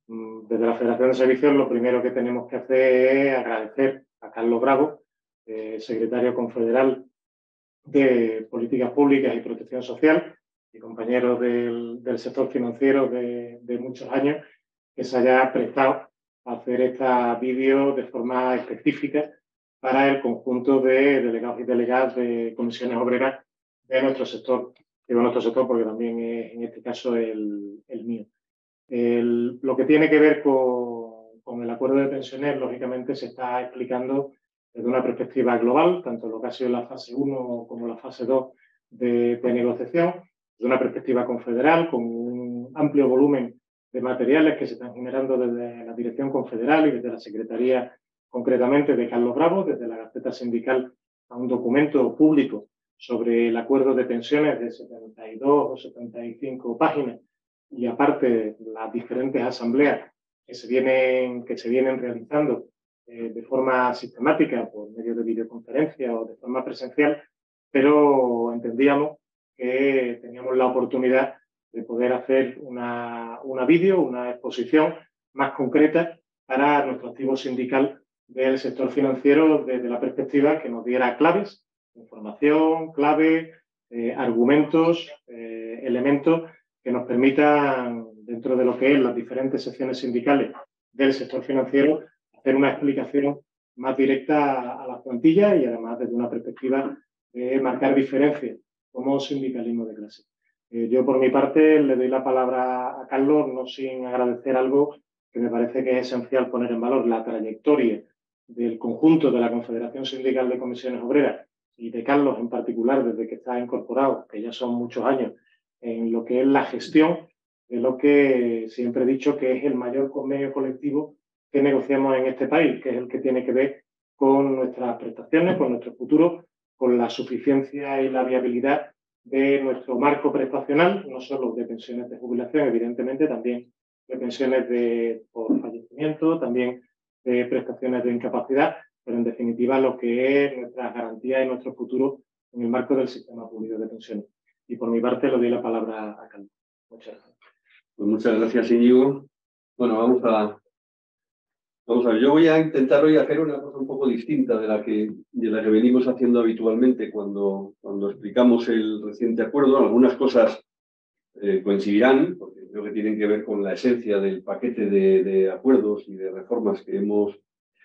Desde la Federación de Servicios lo primero que tenemos que hacer es agradecer a Carlos Bravo, secretario confederal de Políticas Públicas y Protección Social y compañero del sector financiero de muchos años, que se haya prestado a hacer esta vídeo de forma específica para el conjunto de delegados y delegadas de comisiones obreras de nuestro sector. Digo nuestro sector porque también es en este caso el mío. Lo que tiene que ver con el acuerdo de pensiones, lógicamente, se está explicando desde una perspectiva global, tanto lo que ha sido la fase 1 como la fase 2 de negociación, desde una perspectiva confederal, con un amplio volumen de materiales que se están generando desde la Dirección Confederal y desde la Secretaría, concretamente, de Carlos Bravo, desde la Gaceta Sindical a un documento público sobre el acuerdo de pensiones de 72 o 75 páginas, y aparte las diferentes asambleas que se vienen realizando de forma sistemática por medio de videoconferencia o de forma presencial, pero entendíamos que teníamos la oportunidad de poder hacer una exposición más concreta para nuestro activo sindical del sector financiero desde la perspectiva que nos diera claves, información, clave, argumentos, elementos que nos permitan, dentro de lo que es las diferentes secciones sindicales del sector financiero, hacer una explicación más directa a las plantillas y además desde una perspectiva de marcar diferencias como sindicalismo de clase. Yo, por mi parte, le doy la palabra a Carlos, no sin agradecer algo que me parece que es esencial poner en valor: la trayectoria del conjunto de la Confederación Sindical de Comisiones Obreras y de Carlos en particular, desde que está incorporado, que ya son muchos años, en lo que es la gestión de lo que siempre he dicho que es el mayor convenio colectivo que negociamos en este país, que es el que tiene que ver con nuestras prestaciones, con nuestro futuro, con la suficiencia y la viabilidad de nuestro marco prestacional, no solo de pensiones de jubilación, evidentemente, también de pensiones por fallecimiento, también de prestaciones de incapacidad, pero en definitiva lo que es nuestra garantía y nuestro futuro en el marco del sistema público de pensiones. Y por mi parte le doy la palabra a Carlos. Muchas gracias. Pues muchas gracias, Íñigo. Bueno, vamos a ver. Yo voy a intentar hoy hacer una cosa un poco distinta de la que venimos haciendo habitualmente cuando explicamos el reciente acuerdo. Algunas cosas coincidirán, porque creo que tienen que ver con la esencia del paquete de acuerdos y de reformas que hemos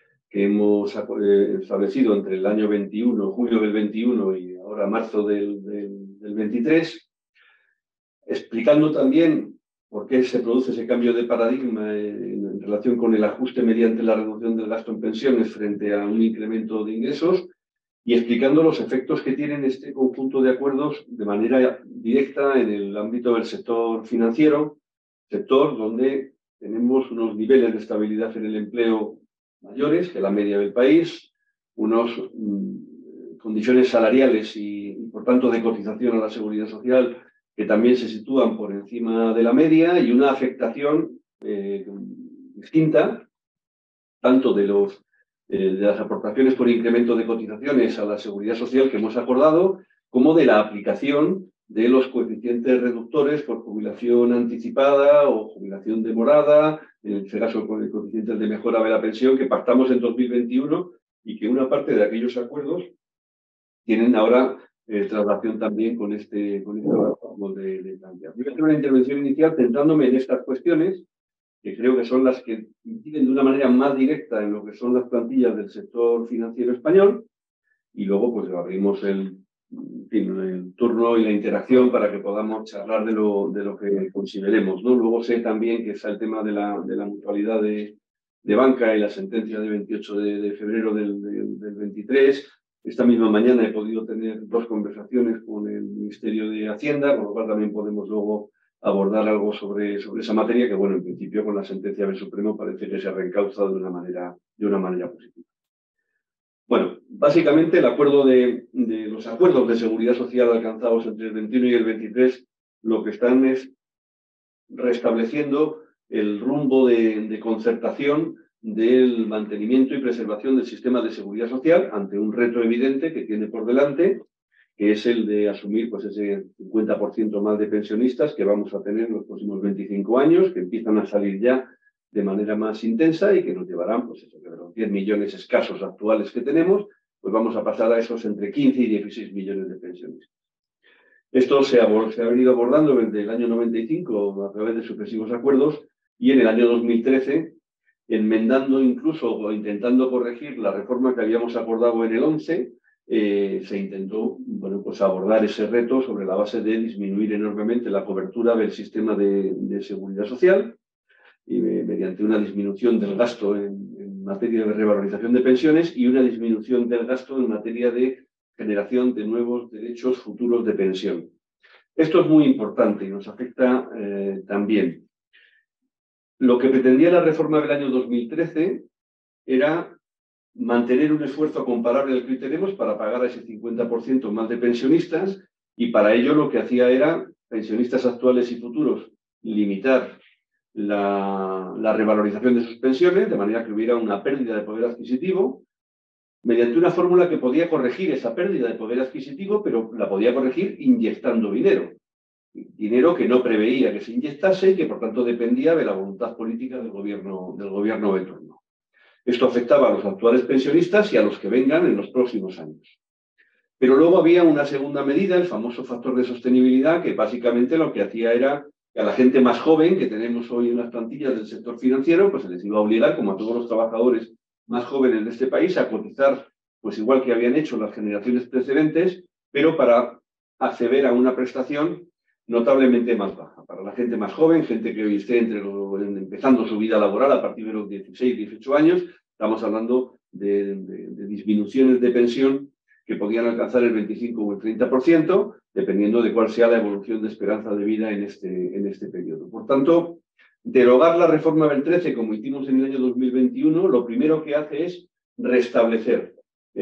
establecido entre el año 21, julio del 21 y ahora marzo del 23, explicando también por qué se produce ese cambio de paradigma en relación con el ajuste mediante la reducción del gasto en pensiones frente a un incremento de ingresos, y explicando los efectos que tienen este conjunto de acuerdos de manera directa en el ámbito del sector financiero, sector donde tenemos unos niveles de estabilidad en el empleo mayores que la media del país, unas condiciones salariales y, por tanto, de cotización a la seguridad social que también se sitúan por encima de la media, y una afectación distinta, tanto de las aportaciones por incremento de cotizaciones a la seguridad social que hemos acordado, como de la aplicación de los coeficientes reductores por jubilación anticipada o jubilación demorada, en este caso con el coeficiente de mejora de la pensión que pactamos en 2021 y que una parte de aquellos acuerdos tienen ahora traslación también con este modo de plantear. Voy a hacer una intervención inicial centrándome en estas cuestiones, que creo que son las que inciden de una manera más directa en lo que son las plantillas del sector financiero español, y luego pues abrimos el turno y la interacción para que podamos charlar de lo que consideremos, ¿no? Luego sé también que está el tema de la mutualidad de banca y la sentencia de 28 de febrero del 23. Esta misma mañana he podido tener 2 conversaciones con el Ministerio de Hacienda, con lo cual también podemos luego abordar algo sobre esa materia, que, bueno, en principio con la sentencia del Supremo parece que se reencauza de una manera positiva. Bueno, básicamente el acuerdo de los acuerdos de seguridad social alcanzados entre el 21 y el 23 lo que están es restableciendo el rumbo de concertación del mantenimiento y preservación del sistema de seguridad social ante un reto evidente que tiene por delante, que es el de asumir pues, ese 50% más de pensionistas que vamos a tener en los próximos 25 años, que empiezan a salir ya de manera más intensa y que nos llevarán, pues eso, que de los 10 millones escasos actuales que tenemos, pues vamos a pasar a esos entre 15 y 16 millones de pensionistas. Esto se ha venido abordando desde el año 95 a través de sucesivos acuerdos y en el año 2013, enmendando incluso o intentando corregir la reforma que habíamos acordado en el 11, se intentó pues abordar ese reto sobre la base de disminuir enormemente la cobertura del sistema de seguridad social y mediante una disminución del gasto en materia de revalorización de pensiones y una disminución del gasto en materia de generación de nuevos derechos futuros de pensión. Esto es muy importante y nos afecta también. Lo que pretendía la reforma del año 2013 era mantener un esfuerzo comparable al que hoy tenemos para pagar a ese 50% más de pensionistas y para ello lo que hacía era, pensionistas actuales y futuros, limitar la revalorización de sus pensiones, de manera que hubiera una pérdida de poder adquisitivo, mediante una fórmula que podía corregir esa pérdida de poder adquisitivo, pero la podía corregir inyectando dinero. Dinero que no preveía que se inyectase y que, por tanto, dependía de la voluntad política del gobierno de turno. Esto afectaba a los actuales pensionistas y a los que vengan en los próximos años. Pero luego había una segunda medida, el famoso factor de sostenibilidad, que básicamente lo que hacía era que a la gente más joven que tenemos hoy en las plantillas del sector financiero, pues se les iba a obligar, como a todos los trabajadores más jóvenes de este país, a cotizar, pues igual que habían hecho las generaciones precedentes, pero para acceder a una prestación notablemente más baja. Para la gente más joven, gente que hoy esté empezando su vida laboral a partir de los 16, 18 años, estamos hablando de disminuciones de pensión que podían alcanzar el 25 o el 30%, dependiendo de cuál sea la evolución de esperanza de vida en este periodo. Por tanto, derogar la reforma del 13, como hicimos en el año 2021, lo primero que hace es restablecer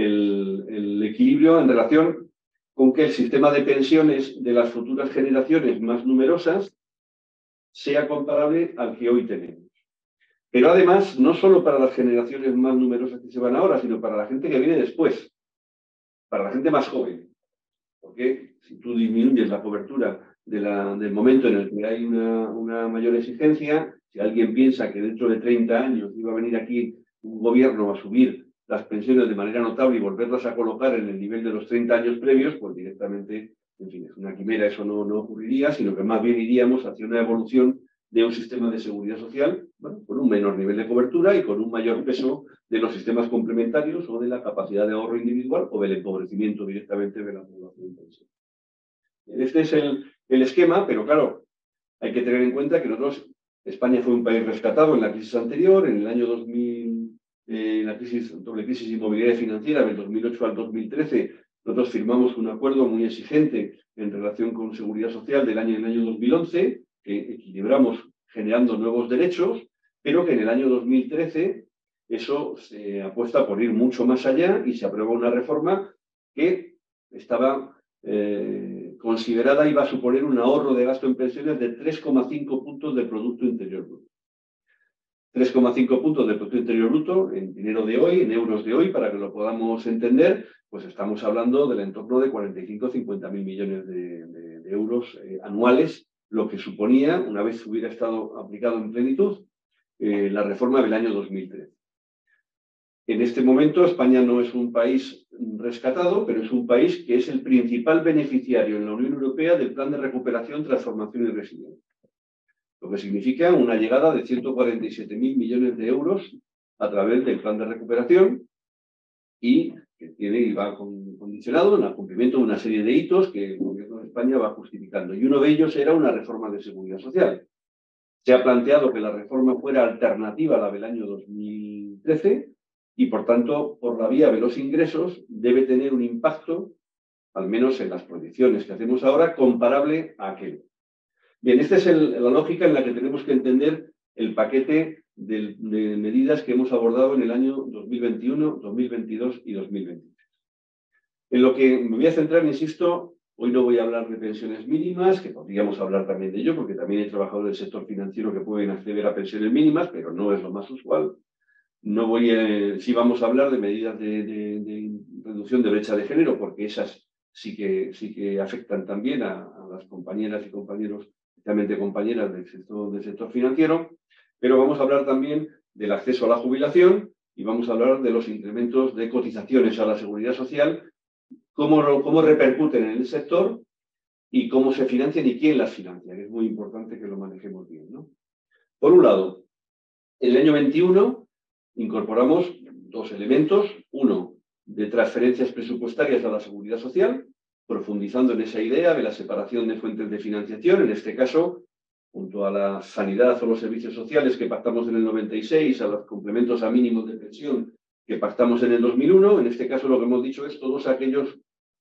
el equilibrio en relación con que el sistema de pensiones de las futuras generaciones más numerosas sea comparable al que hoy tenemos. Pero además, no solo para las generaciones más numerosas que se van ahora, sino para la gente que viene después, para la gente más joven. Porque si tú disminuyes la cobertura del momento en el que hay una mayor exigencia, si alguien piensa que dentro de 30 años iba a venir aquí un gobierno a subir las pensiones de manera notable y volverlas a colocar en el nivel de los 30 años previos, pues directamente, en fin, es una quimera, eso no ocurriría, sino que más bien iríamos hacia una evolución de un sistema de seguridad social, bueno, con un menor nivel de cobertura y con un mayor peso de los sistemas complementarios o de la capacidad de ahorro individual o del empobrecimiento directamente de la población pensionada. Este es el esquema, pero claro, hay que tener en cuenta que nosotros, España fue un país rescatado en la crisis anterior, en el año 2000, la doble crisis inmobiliaria y financiera, del 2008 al 2013, nosotros firmamos un acuerdo muy exigente en relación con seguridad social en el año 2011, que equilibramos generando nuevos derechos, pero que en el año 2013 eso se apuesta por ir mucho más allá y se aprueba una reforma que estaba considerada, iba a suponer un ahorro de gasto en pensiones de 3,5 puntos del Producto Interior Bruto. 3,5 puntos del Producto Interior Bruto en dinero de hoy, en euros de hoy, para que lo podamos entender, pues estamos hablando del entorno de 45 o 50 mil millones de euros anuales, lo que suponía, una vez hubiera estado aplicado en plenitud, la reforma del año 2013. En este momento España no es un país rescatado, pero es un país que es el principal beneficiario en la Unión Europea del Plan de Recuperación, Transformación y Resiliencia. Lo que significa una llegada de 147.000 millones de euros a través del Plan de Recuperación y que va condicionado al cumplimiento de una serie de hitos que el Gobierno de España va justificando. Y uno de ellos era una reforma de seguridad social. Se ha planteado que la reforma fuera alternativa a la del año 2013 y, por tanto, por la vía de los ingresos, debe tener un impacto, al menos en las proyecciones que hacemos ahora, comparable a aquel. Bien, esta es la lógica en la que tenemos que entender el paquete de medidas que hemos abordado en el año 2021, 2022 y 2023. En lo que me voy a centrar, insisto, hoy no voy a hablar de pensiones mínimas, que podríamos hablar también de ello, porque también hay trabajadores del sector financiero que pueden acceder a pensiones mínimas, pero no es lo más usual. Sí vamos a hablar de medidas de reducción de brecha de género, porque esas sí que afectan también a las compañeras y compañeros, especialmente compañeras del sector financiero, Pero vamos a hablar también del acceso a la jubilación y vamos a hablar de los incrementos de cotizaciones a la seguridad social, cómo repercuten en el sector y cómo se financian y quién las financia, que es muy importante que lo manejemos bien, ¿no? Por un lado, en el año 21 incorporamos dos elementos. Uno, de transferencias presupuestarias a la seguridad social, profundizando en esa idea de la separación de fuentes de financiación, en este caso, junto a la sanidad o los servicios sociales que pactamos en el 96, a los complementos a mínimos de pensión que pactamos en el 2001, en este caso lo que hemos dicho es todos aquellos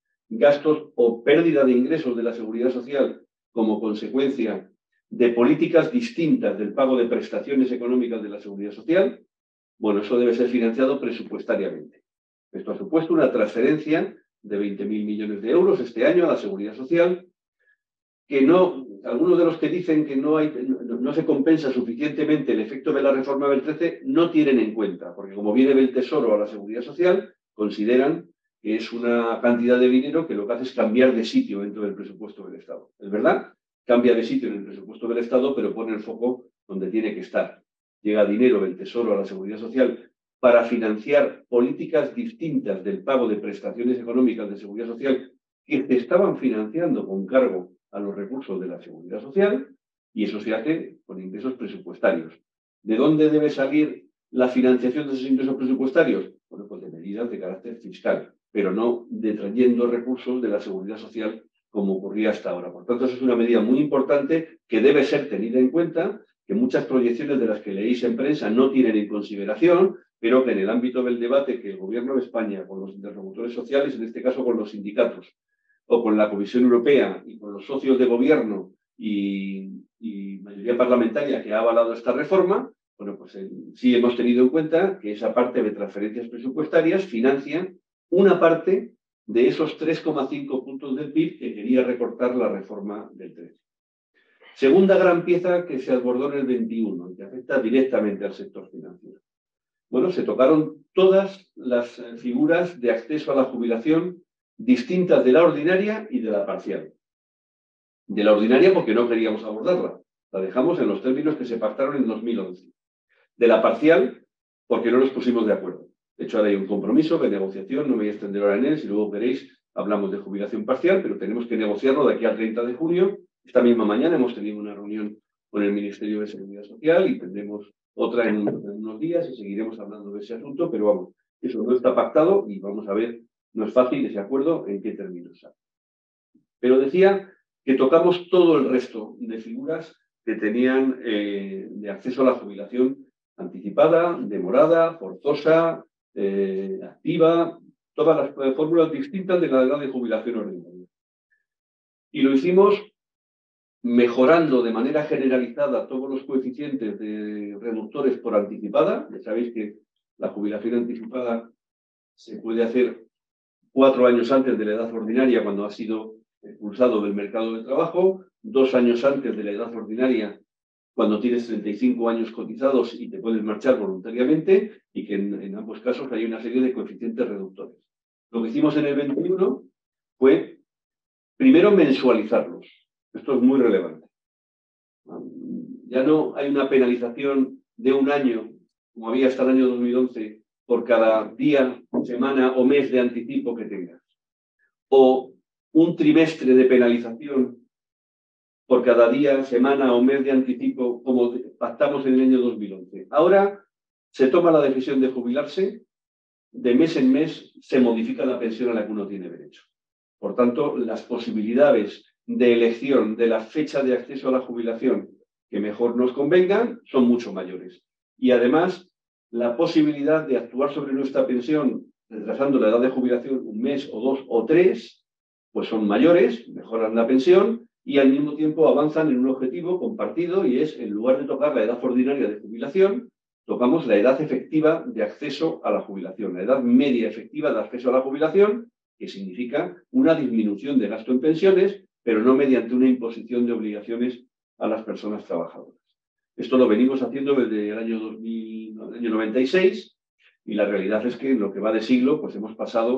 gastos o pérdida de ingresos de la seguridad social como consecuencia de políticas distintas del pago de prestaciones económicas de la seguridad social, bueno, eso debe ser financiado presupuestariamente. Esto ha supuesto una transferencia de 20.000 millones de euros este año a la seguridad social, que no, algunos de los que dicen que no se compensa suficientemente el efecto de la reforma del 13 no tienen en cuenta, porque como viene del Tesoro a la seguridad social, consideran que es una cantidad de dinero que lo que hace es cambiar de sitio dentro del presupuesto del Estado. Es verdad, cambia de sitio en el presupuesto del Estado, pero pone el foco donde tiene que estar. Llega dinero del Tesoro a la seguridad social para financiar políticas distintas del pago de prestaciones económicas de seguridad social que se estaban financiando con cargo a los recursos de la seguridad social, y eso se hace con ingresos presupuestarios. ¿De dónde debe salir la financiación de esos ingresos presupuestarios? Bueno, pues de medidas de carácter fiscal, pero no detrayendo recursos de la seguridad social como ocurría hasta ahora. Por tanto, eso es una medida muy importante que debe ser tenida en cuenta, que muchas proyecciones de las que leéis en prensa no tienen en consideración, pero que en el ámbito del debate que el Gobierno de España, con los interlocutores sociales, en este caso con los sindicatos, o con la Comisión Europea y con los socios de gobierno y mayoría parlamentaria que ha avalado esta reforma, bueno, pues sí hemos tenido en cuenta que esa parte de transferencias presupuestarias financia una parte de esos 3,5 puntos del PIB que quería recortar la reforma del 13. Segunda gran pieza que se abordó en el 21 y que afecta directamente al sector financiero. Bueno, se tocaron todas las figuras de acceso a la jubilación distintas de la ordinaria y de la parcial. De la ordinaria porque no queríamos abordarla, la dejamos en los términos que se pactaron en 2011. De la parcial porque no nos pusimos de acuerdo. De hecho, ahora hay un compromiso de negociación, no me voy a extender ahora en él, si luego queréis hablamos de jubilación parcial, pero tenemos que negociarlo de aquí al 30 de junio. Esta misma mañana hemos tenido una reunión con el Ministerio de Seguridad Social y tendremos otra en unos días y seguiremos hablando de ese asunto, pero vamos, eso no está pactado y vamos a ver, no es fácil ese acuerdo en qué términos sale. Pero decía que tocamos todo el resto de figuras que tenían de acceso a la jubilación anticipada, demorada, forzosa, activa, todas las fórmulas distintas de la edad de jubilación ordinaria. Y lo hicimos mejorando de manera generalizada todos los coeficientes de reductores por anticipada. Ya sabéis que la jubilación anticipada se puede hacer 4 años antes de la edad ordinaria cuando ha sido expulsado del mercado de trabajo, 2 años antes de la edad ordinaria cuando tienes 35 años cotizados y te puedes marchar voluntariamente, y que en ambos casos hay una serie de coeficientes reductores. Lo que hicimos en el 21 fue, primero, mensualizarlos. Esto es muy relevante. Ya no hay una penalización de un año, como había hasta el año 2011, por cada día, semana o mes de anticipo que tengas. O un trimestre de penalización por cada día, semana o mes de anticipo, como pactamos en el año 2011. Ahora se toma la decisión de jubilarse, de mes en mes se modifica la pensión a la que uno tiene derecho. Por tanto, las posibilidades de elección de la fecha de acceso a la jubilación que mejor nos convengan son mucho mayores. Y además, la posibilidad de actuar sobre nuestra pensión retrasando la edad de jubilación un mes o 2 o 3, pues son mayores, mejoran la pensión y al mismo tiempo avanzan en un objetivo compartido, y es, en lugar de tocar la edad ordinaria de jubilación, tocamos la edad efectiva de acceso a la jubilación, la edad media efectiva de acceso a la jubilación, que significa una disminución de gasto en pensiones, pero no mediante una imposición de obligaciones a las personas trabajadoras. Esto lo venimos haciendo desde el año 96, y la realidad es que en lo que va de siglo pues hemos pasado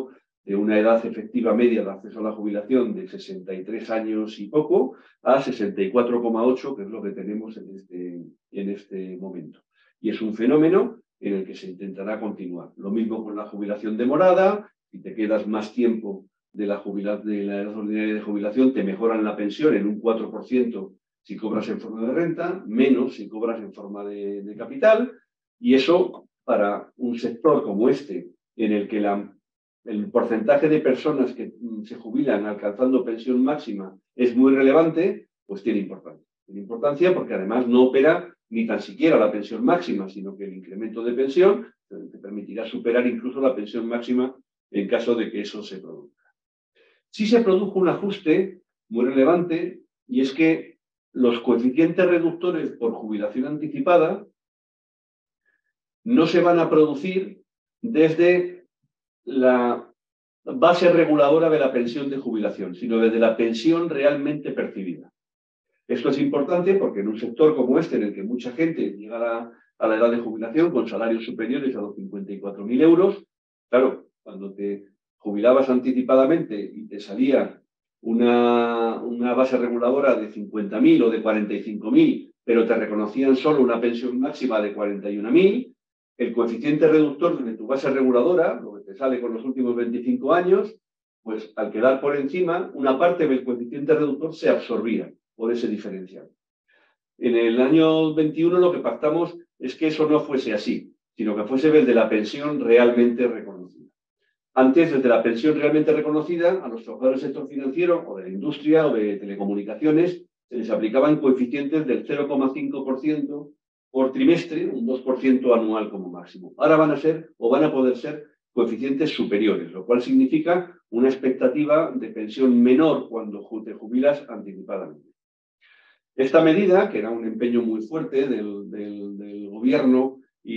de una edad efectiva media de acceso a la jubilación de 63 años y poco a 64,8, que es lo que tenemos en este momento. Y es un fenómeno en el que se intentará continuar. Lo mismo con la jubilación demorada. Si te quedas más tiempo de la edad ordinaria de jubilación, te mejoran la pensión en un 4% si cobras en forma de renta, menos si cobras en forma de capital. Y eso, para un sector como este, en el que el porcentaje de personas que se jubilan alcanzando pensión máxima es muy relevante, pues tiene importancia. Tiene importancia porque además no opera ni tan siquiera la pensión máxima, sino que el incremento de pensión te permitirá superar incluso la pensión máxima en caso de que eso se produzca. Sí se produjo un ajuste muy relevante, y es que los coeficientes reductores por jubilación anticipada no se van a producir desde la base reguladora de la pensión de jubilación, sino desde la pensión realmente percibida. Esto es importante porque en un sector como este, en el que mucha gente llega a la edad de jubilación con salarios superiores a los 54.000 euros, claro, cuando te jubilabas anticipadamente y te salía una base reguladora de 50.000 o de 45.000, pero te reconocían solo una pensión máxima de 41.000, el coeficiente reductor de tu base reguladora, lo que te sale con los últimos 25 años, pues al quedar por encima, una parte del coeficiente reductor se absorbía por ese diferencial. En el año 21 lo que pactamos es que eso no fuese así, sino que fuese desde la pensión realmente reconocida. Antes, desde la pensión realmente reconocida, a los trabajadores del sector financiero o de la industria o de telecomunicaciones se les aplicaban coeficientes del 0,5% por trimestre, un 2% anual como máximo. Ahora van a poder ser coeficientes superiores, lo cual significa una expectativa de pensión menor cuando te jubilas anticipadamente. Esta medida, que era un empeño muy fuerte del gobierno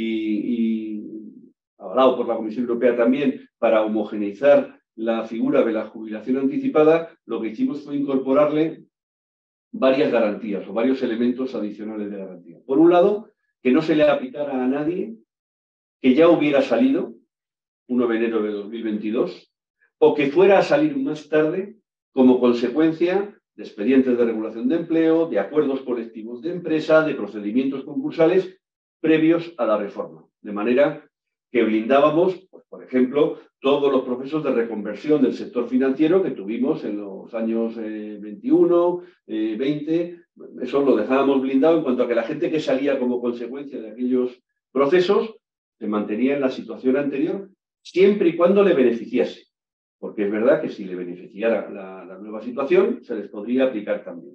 y avalado por la Comisión Europea también, para homogeneizar la figura de la jubilación anticipada, lo que hicimos fue incorporarle varias garantías o varios elementos adicionales de garantía. Por un lado, que no se le aplicara a nadie que ya hubiera salido 1 de enero de 2022 o que fuera a salir más tarde como consecuencia de expedientes de regulación de empleo, de acuerdos colectivos de empresa, de procedimientos concursales previos a la reforma. De manera que blindábamos, pues, por ejemplo, todos los procesos de reconversión del sector financiero que tuvimos en los años 21, 20. Eso lo dejábamos blindado en cuanto a que la gente que salía como consecuencia de aquellos procesos se mantenía en la situación anterior siempre y cuando le beneficiase. Porque es verdad que si le beneficiara la nueva situación, se les podría aplicar también.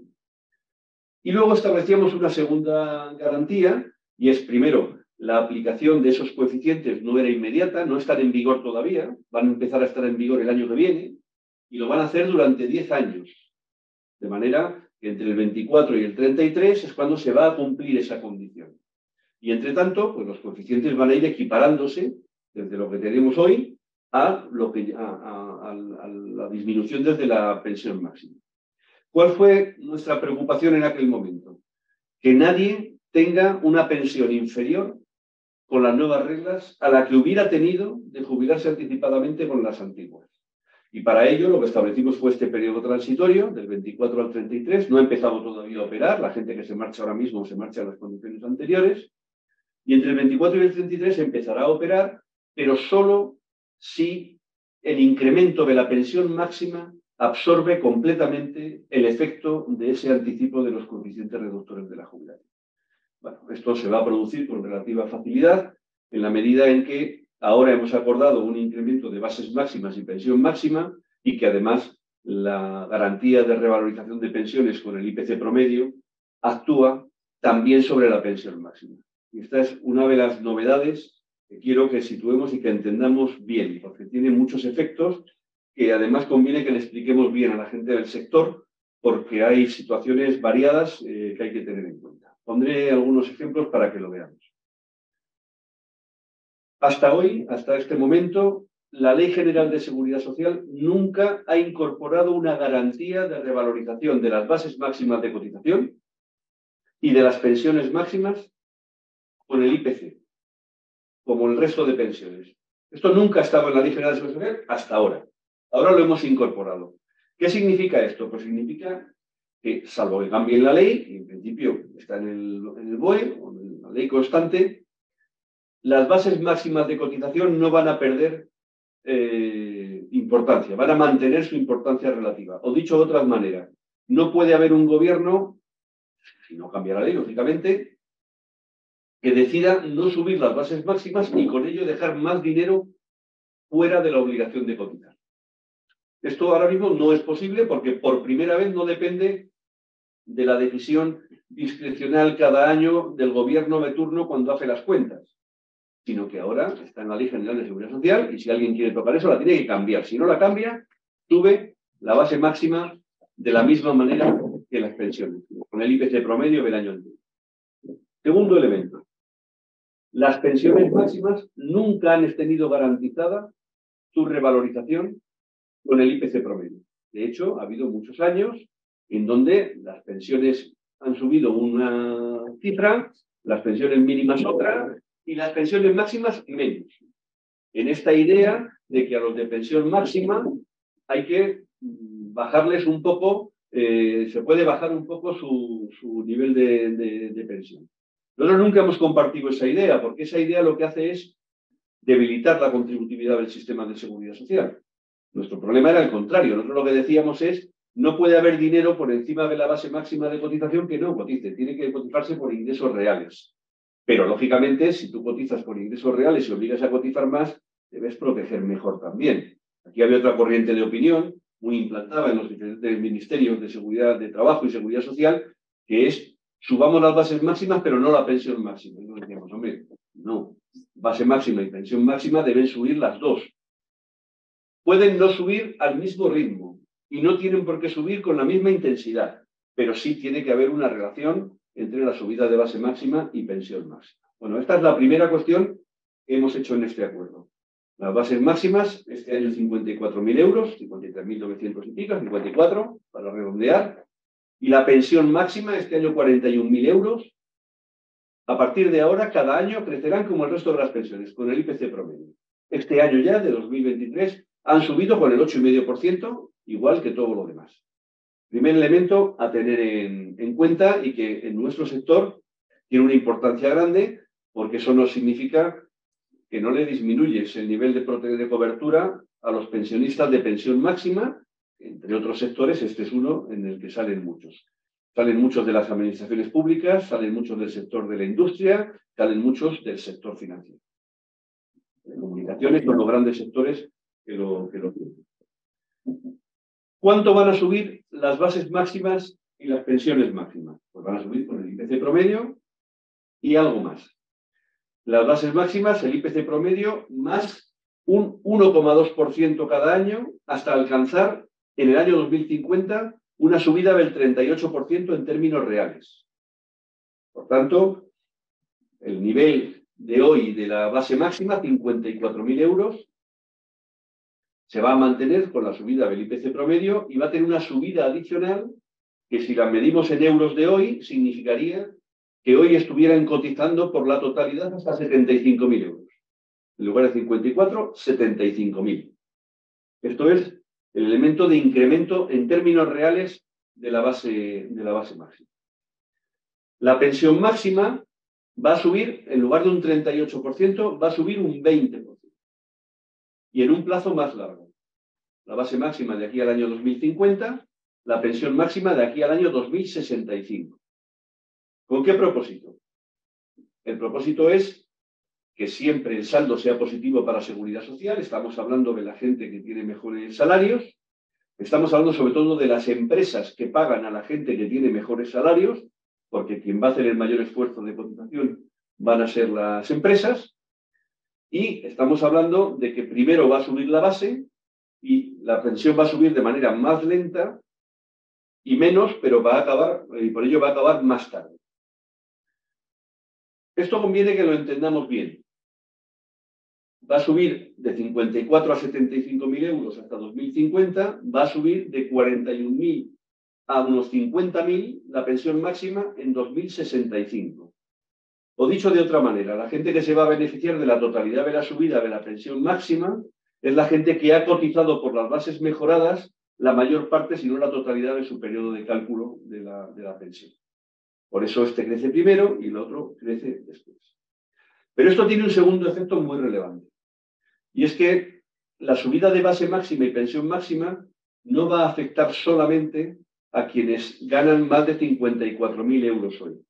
Y luego establecíamos una segunda garantía, y es, primero, la aplicación de esos coeficientes no era inmediata, no están en vigor todavía, van a empezar a estar en vigor el año que viene, y lo van a hacer durante 10 años. De manera que entre el 24 y el 33 es cuando se va a cumplir esa condición. Y entre tanto, pues los coeficientes van a ir equiparándose desde lo que tenemos hoy a la disminución desde la pensión máxima. ¿Cuál fue nuestra preocupación en aquel momento? Que nadie tenga una pensión inferior con las nuevas reglas a la que hubiera tenido de jubilarse anticipadamente con las antiguas. Y para ello lo que establecimos fue este periodo transitorio, del 24 al 33. No ha empezado todavía a operar, la gente que se marcha ahora mismo se marcha en las condiciones anteriores. Y entre el 24 y el 33 empezará a operar, pero solo si el incremento de la pensión máxima absorbe completamente el efecto de ese anticipo de los coeficientes reductores de la jubilación. Bueno, esto se va a producir con relativa facilidad en la medida en que ahora hemos acordado un incremento de bases máximas y pensión máxima y que además la garantía de revalorización de pensiones con el IPC promedio actúa también sobre la pensión máxima. Y esta es una de las novedades que quiero que situemos y que entendamos bien, porque tiene muchos efectos que además conviene que le expliquemos bien a la gente del sector, porque hay situaciones variadas que hay que tener en cuenta. Pondré algunos ejemplos para que lo veamos. Hasta hoy, hasta este momento, la Ley General de Seguridad Social nunca ha incorporado una garantía de revalorización de las bases máximas de cotización y de las pensiones máximas con el IPC, como el resto de pensiones. Esto nunca ha estado en la Ley General de Seguridad Social hasta ahora. Ahora lo hemos incorporado. ¿Qué significa esto? Pues significa que, salvo que cambie la ley, y en principio está en el BOE, o en la ley constante, las bases máximas de cotización no van a perder importancia, van a mantener su importancia relativa. O dicho de otra manera, no puede haber un gobierno, si no cambia la ley, lógicamente, que decida no subir las bases máximas y con ello dejar más dinero fuera de la obligación de cotizar. Esto ahora mismo no es posible porque por primera vez no depende de la decisión discrecional cada año del gobierno de turno cuando hace las cuentas, sino que ahora está en la Ley General de Seguridad Social y si alguien quiere tocar eso la tiene que cambiar. Si no la cambia, sube la base máxima de la misma manera que las pensiones, con el IPC promedio del año anterior. Segundo elemento. Las pensiones máximas nunca han tenido garantizada su revalorización con el IPC promedio. De hecho, ha habido muchos años en donde las pensiones han subido una cifra, las pensiones mínimas otra y las pensiones máximas menos. En esta idea de que a los de pensión máxima hay que bajarles un poco, se puede bajar un poco su nivel de pensión. Nosotros nunca hemos compartido esa idea, porque esa idea lo que hace es debilitar la contributividad del sistema de seguridad social. Nuestro problema era el contrario. Nosotros lo que decíamos es, no puede haber dinero por encima de la base máxima de cotización que no cotice. Tiene que cotizarse por ingresos reales. Pero, lógicamente, si tú cotizas por ingresos reales y obligas a cotizar más, debes proteger mejor también. Aquí había otra corriente de opinión muy implantada en los diferentes ministerios de seguridad, de trabajo y seguridad social, que es, subamos las bases máximas, pero no la pensión máxima. Y nos decíamos, hombre, no. Base máxima y pensión máxima deben subir las dos. Pueden no subir al mismo ritmo y no tienen por qué subir con la misma intensidad, pero sí tiene que haber una relación entre la subida de base máxima y pensión máxima. Bueno, esta es la primera cuestión que hemos hecho en este acuerdo. Las bases máximas, este año 54.000 euros, 53.900 y pico, 54 para redondear, y la pensión máxima, este año 41.000 euros. A partir de ahora, cada año crecerán como el resto de las pensiones, con el IPC promedio. Este año ya, de 2023, han subido con el 8,5%, igual que todo lo demás. Primer elemento a tener en cuenta y que en nuestro sector tiene una importancia grande, porque eso no significa que no le disminuyes el nivel de cobertura a los pensionistas de pensión máxima, entre otros sectores, este es uno en el que salen muchos. Salen muchos de las administraciones públicas, salen muchos del sector de la industria, salen muchos del sector financiero. De comunicaciones son los grandes sectores que lo tienen. ¿Cuánto van a subir las bases máximas y las pensiones máximas? Pues van a subir con el IPC promedio y algo más. Las bases máximas, el IPC promedio, más un 1,2% cada año hasta alcanzar en el año 2050 una subida del 38% en términos reales. Por tanto, el nivel de hoy de la base máxima, 54.000 euros, se va a mantener con la subida del IPC promedio y va a tener una subida adicional que si la medimos en euros de hoy, significaría que hoy estuvieran cotizando por la totalidad hasta 75.000 euros. En lugar de 54, 75.000. Esto es el elemento de incremento en términos reales de la base máxima. La pensión máxima va a subir, en lugar de un 38%, va a subir un 20%. Y en un plazo más largo. La base máxima de aquí al año 2050, la pensión máxima de aquí al año 2065. ¿Con qué propósito? El propósito es que siempre el saldo sea positivo para seguridad social. Estamos hablando de la gente que tiene mejores salarios. Estamos hablando sobre todo de las empresas que pagan a la gente que tiene mejores salarios, porque quien va a hacer el mayor esfuerzo de cotización van a ser las empresas. Y estamos hablando de que primero va a subir la base y la pensión va a subir de manera más lenta y menos, pero va a acabar, y por ello va a acabar más tarde. Esto conviene que lo entendamos bien. Va a subir de 54 a 75.000 euros hasta 2050, va a subir de 41.000 a unos 50.000 la pensión máxima en 2065. O dicho de otra manera, la gente que se va a beneficiar de la totalidad de la subida de la pensión máxima es la gente que ha cotizado por las bases mejoradas la mayor parte, si no la totalidad, de su periodo de cálculo de la pensión. Por eso este crece primero y el otro crece después. Pero esto tiene un segundo efecto muy relevante. Y es que la subida de base máxima y pensión máxima no va a afectar solamente a quienes ganan más de 54.000 euros hoy.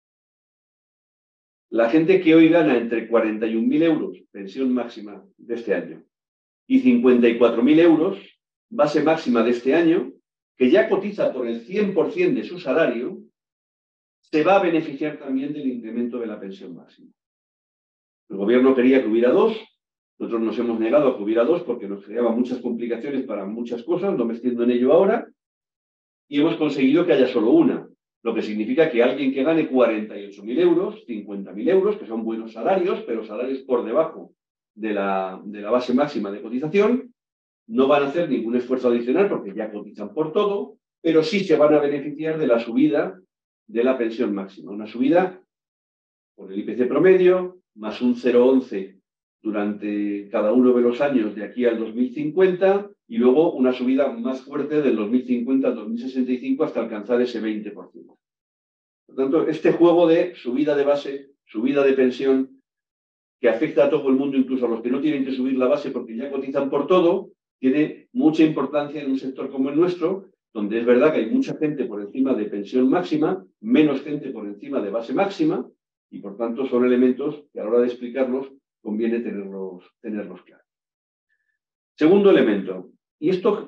La gente que hoy gana entre 41.000 euros, pensión máxima de este año, y 54.000 euros, base máxima de este año, que ya cotiza por el 100% de su salario, se va a beneficiar también del incremento de la pensión máxima. El gobierno quería que hubiera dos, nosotros nos hemos negado a que hubiera dos porque nos creaba muchas complicaciones para muchas cosas, no me extiendo en ello ahora, y hemos conseguido que haya solo una, lo que significa que alguien que gane 48.000 euros, 50.000 euros, que son buenos salarios, pero salarios por debajo de la base máxima de cotización, no van a hacer ningún esfuerzo adicional porque ya cotizan por todo, pero sí se van a beneficiar de la subida de la pensión máxima. Una subida por el IPC promedio, más un 0,11 durante cada uno de los años de aquí al 2050 y luego una subida más fuerte del 2050 al 2065 hasta alcanzar ese 20%. Por tanto, este juego de subida de base, subida de pensión, que afecta a todo el mundo, incluso a los que no tienen que subir la base porque ya cotizan por todo, tiene mucha importancia en un sector como el nuestro, donde es verdad que hay mucha gente por encima de pensión máxima, menos gente por encima de base máxima, y por tanto son elementos que a la hora de explicarlos conviene tenerlos claros. Segundo elemento, ¿y esto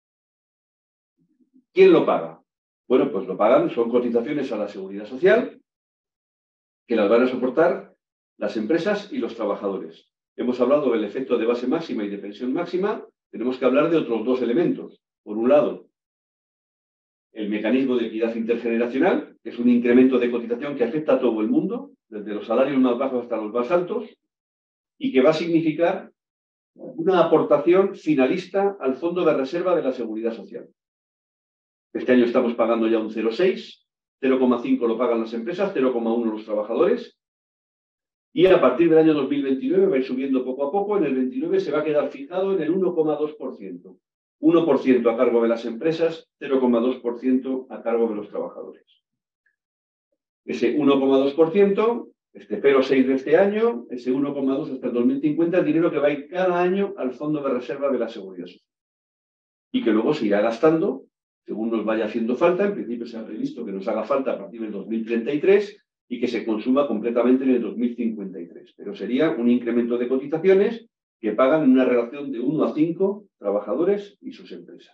quién lo paga? Bueno, pues lo pagan, son cotizaciones a la Seguridad Social, que las van a soportar las empresas y los trabajadores. Hemos hablado del efecto de base máxima y de pensión máxima, tenemos que hablar de otros dos elementos. Por un lado, el mecanismo de equidad intergeneracional, que es un incremento de cotización que afecta a todo el mundo, desde los salarios más bajos hasta los más altos, y que va a significar una aportación finalista al Fondo de Reserva de la Seguridad Social. Este año estamos pagando ya un 0,6, 0,5 lo pagan las empresas, 0,1 los trabajadores, y a partir del año 2029 va a ir subiendo poco a poco, en el 29 se va a quedar fijado en el 1,2%. 1% a cargo de las empresas, 0,2% a cargo de los trabajadores. Ese 1,2%, este 0,6 de este año, ese 1,2 hasta el 2050, el dinero que va a ir cada año al Fondo de Reserva de la Seguridad Social. Y que luego se irá gastando, según nos vaya haciendo falta. En principio se ha previsto que nos haga falta a partir del 2033 y que se consuma completamente en el 2053. Pero sería un incremento de cotizaciones que pagan en una relación de 1 a 5 trabajadores y sus empresas.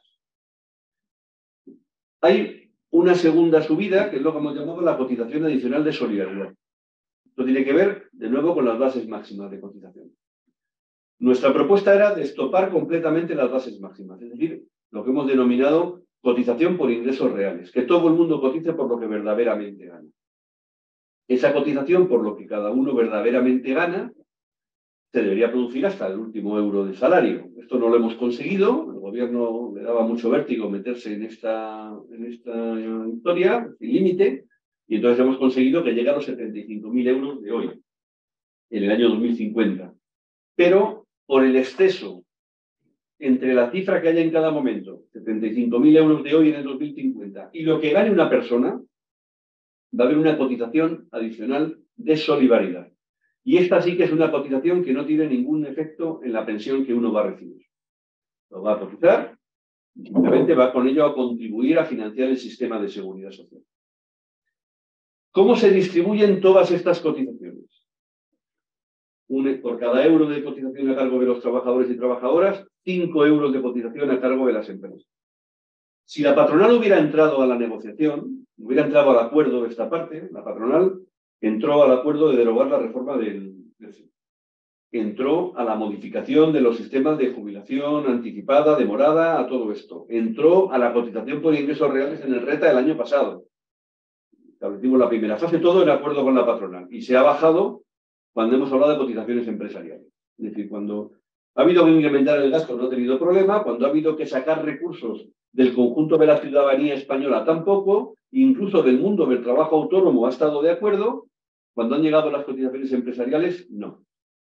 Hay una segunda subida, que es lo que hemos llamado la cotización adicional de solidaridad. Esto tiene que ver, de nuevo, con las bases máximas de cotización. Nuestra propuesta era destopar completamente las bases máximas, es decir, lo que hemos denominado cotización por ingresos reales, que todo el mundo cotice por lo que verdaderamente gana. Esa cotización por lo que cada uno verdaderamente gana se debería producir hasta el último euro de salario. Esto no lo hemos conseguido, el gobierno le daba mucho vértigo meterse en esta historia, sin límite, y entonces hemos conseguido que llegue a los 75.000 euros de hoy, en el año 2050. Pero por el exceso entre la cifra que haya en cada momento, 75.000 euros de hoy en el 2050, y lo que gane una persona, va a haber una cotización adicional de solidaridad. Y esta sí que es una cotización que no tiene ningún efecto en la pensión que uno va a recibir. Lo va a cotizar y simplemente va con ello a contribuir a financiar el sistema de seguridad social. ¿Cómo se distribuyen todas estas cotizaciones? Por cada euro de cotización a cargo de los trabajadores y trabajadoras, 5 euros de cotización a cargo de las empresas. Si la patronal hubiera entrado a la negociación, hubiera entrado al acuerdo de esta parte, la patronal entró al acuerdo de derogar la reforma del entró a la modificación de los sistemas de jubilación anticipada, demorada, a todo esto. Entró a la cotización por ingresos reales en el RETA del año pasado. Establecimos la primera fase, todo en acuerdo con la patronal. Y se ha bajado cuando hemos hablado de cotizaciones empresariales. Es decir, cuando ha habido que incrementar el gasto no ha tenido problema, cuando ha habido que sacar recursos del conjunto de la ciudadanía española tampoco, incluso del mundo del trabajo autónomo ha estado de acuerdo, cuando han llegado las cotizaciones empresariales, no.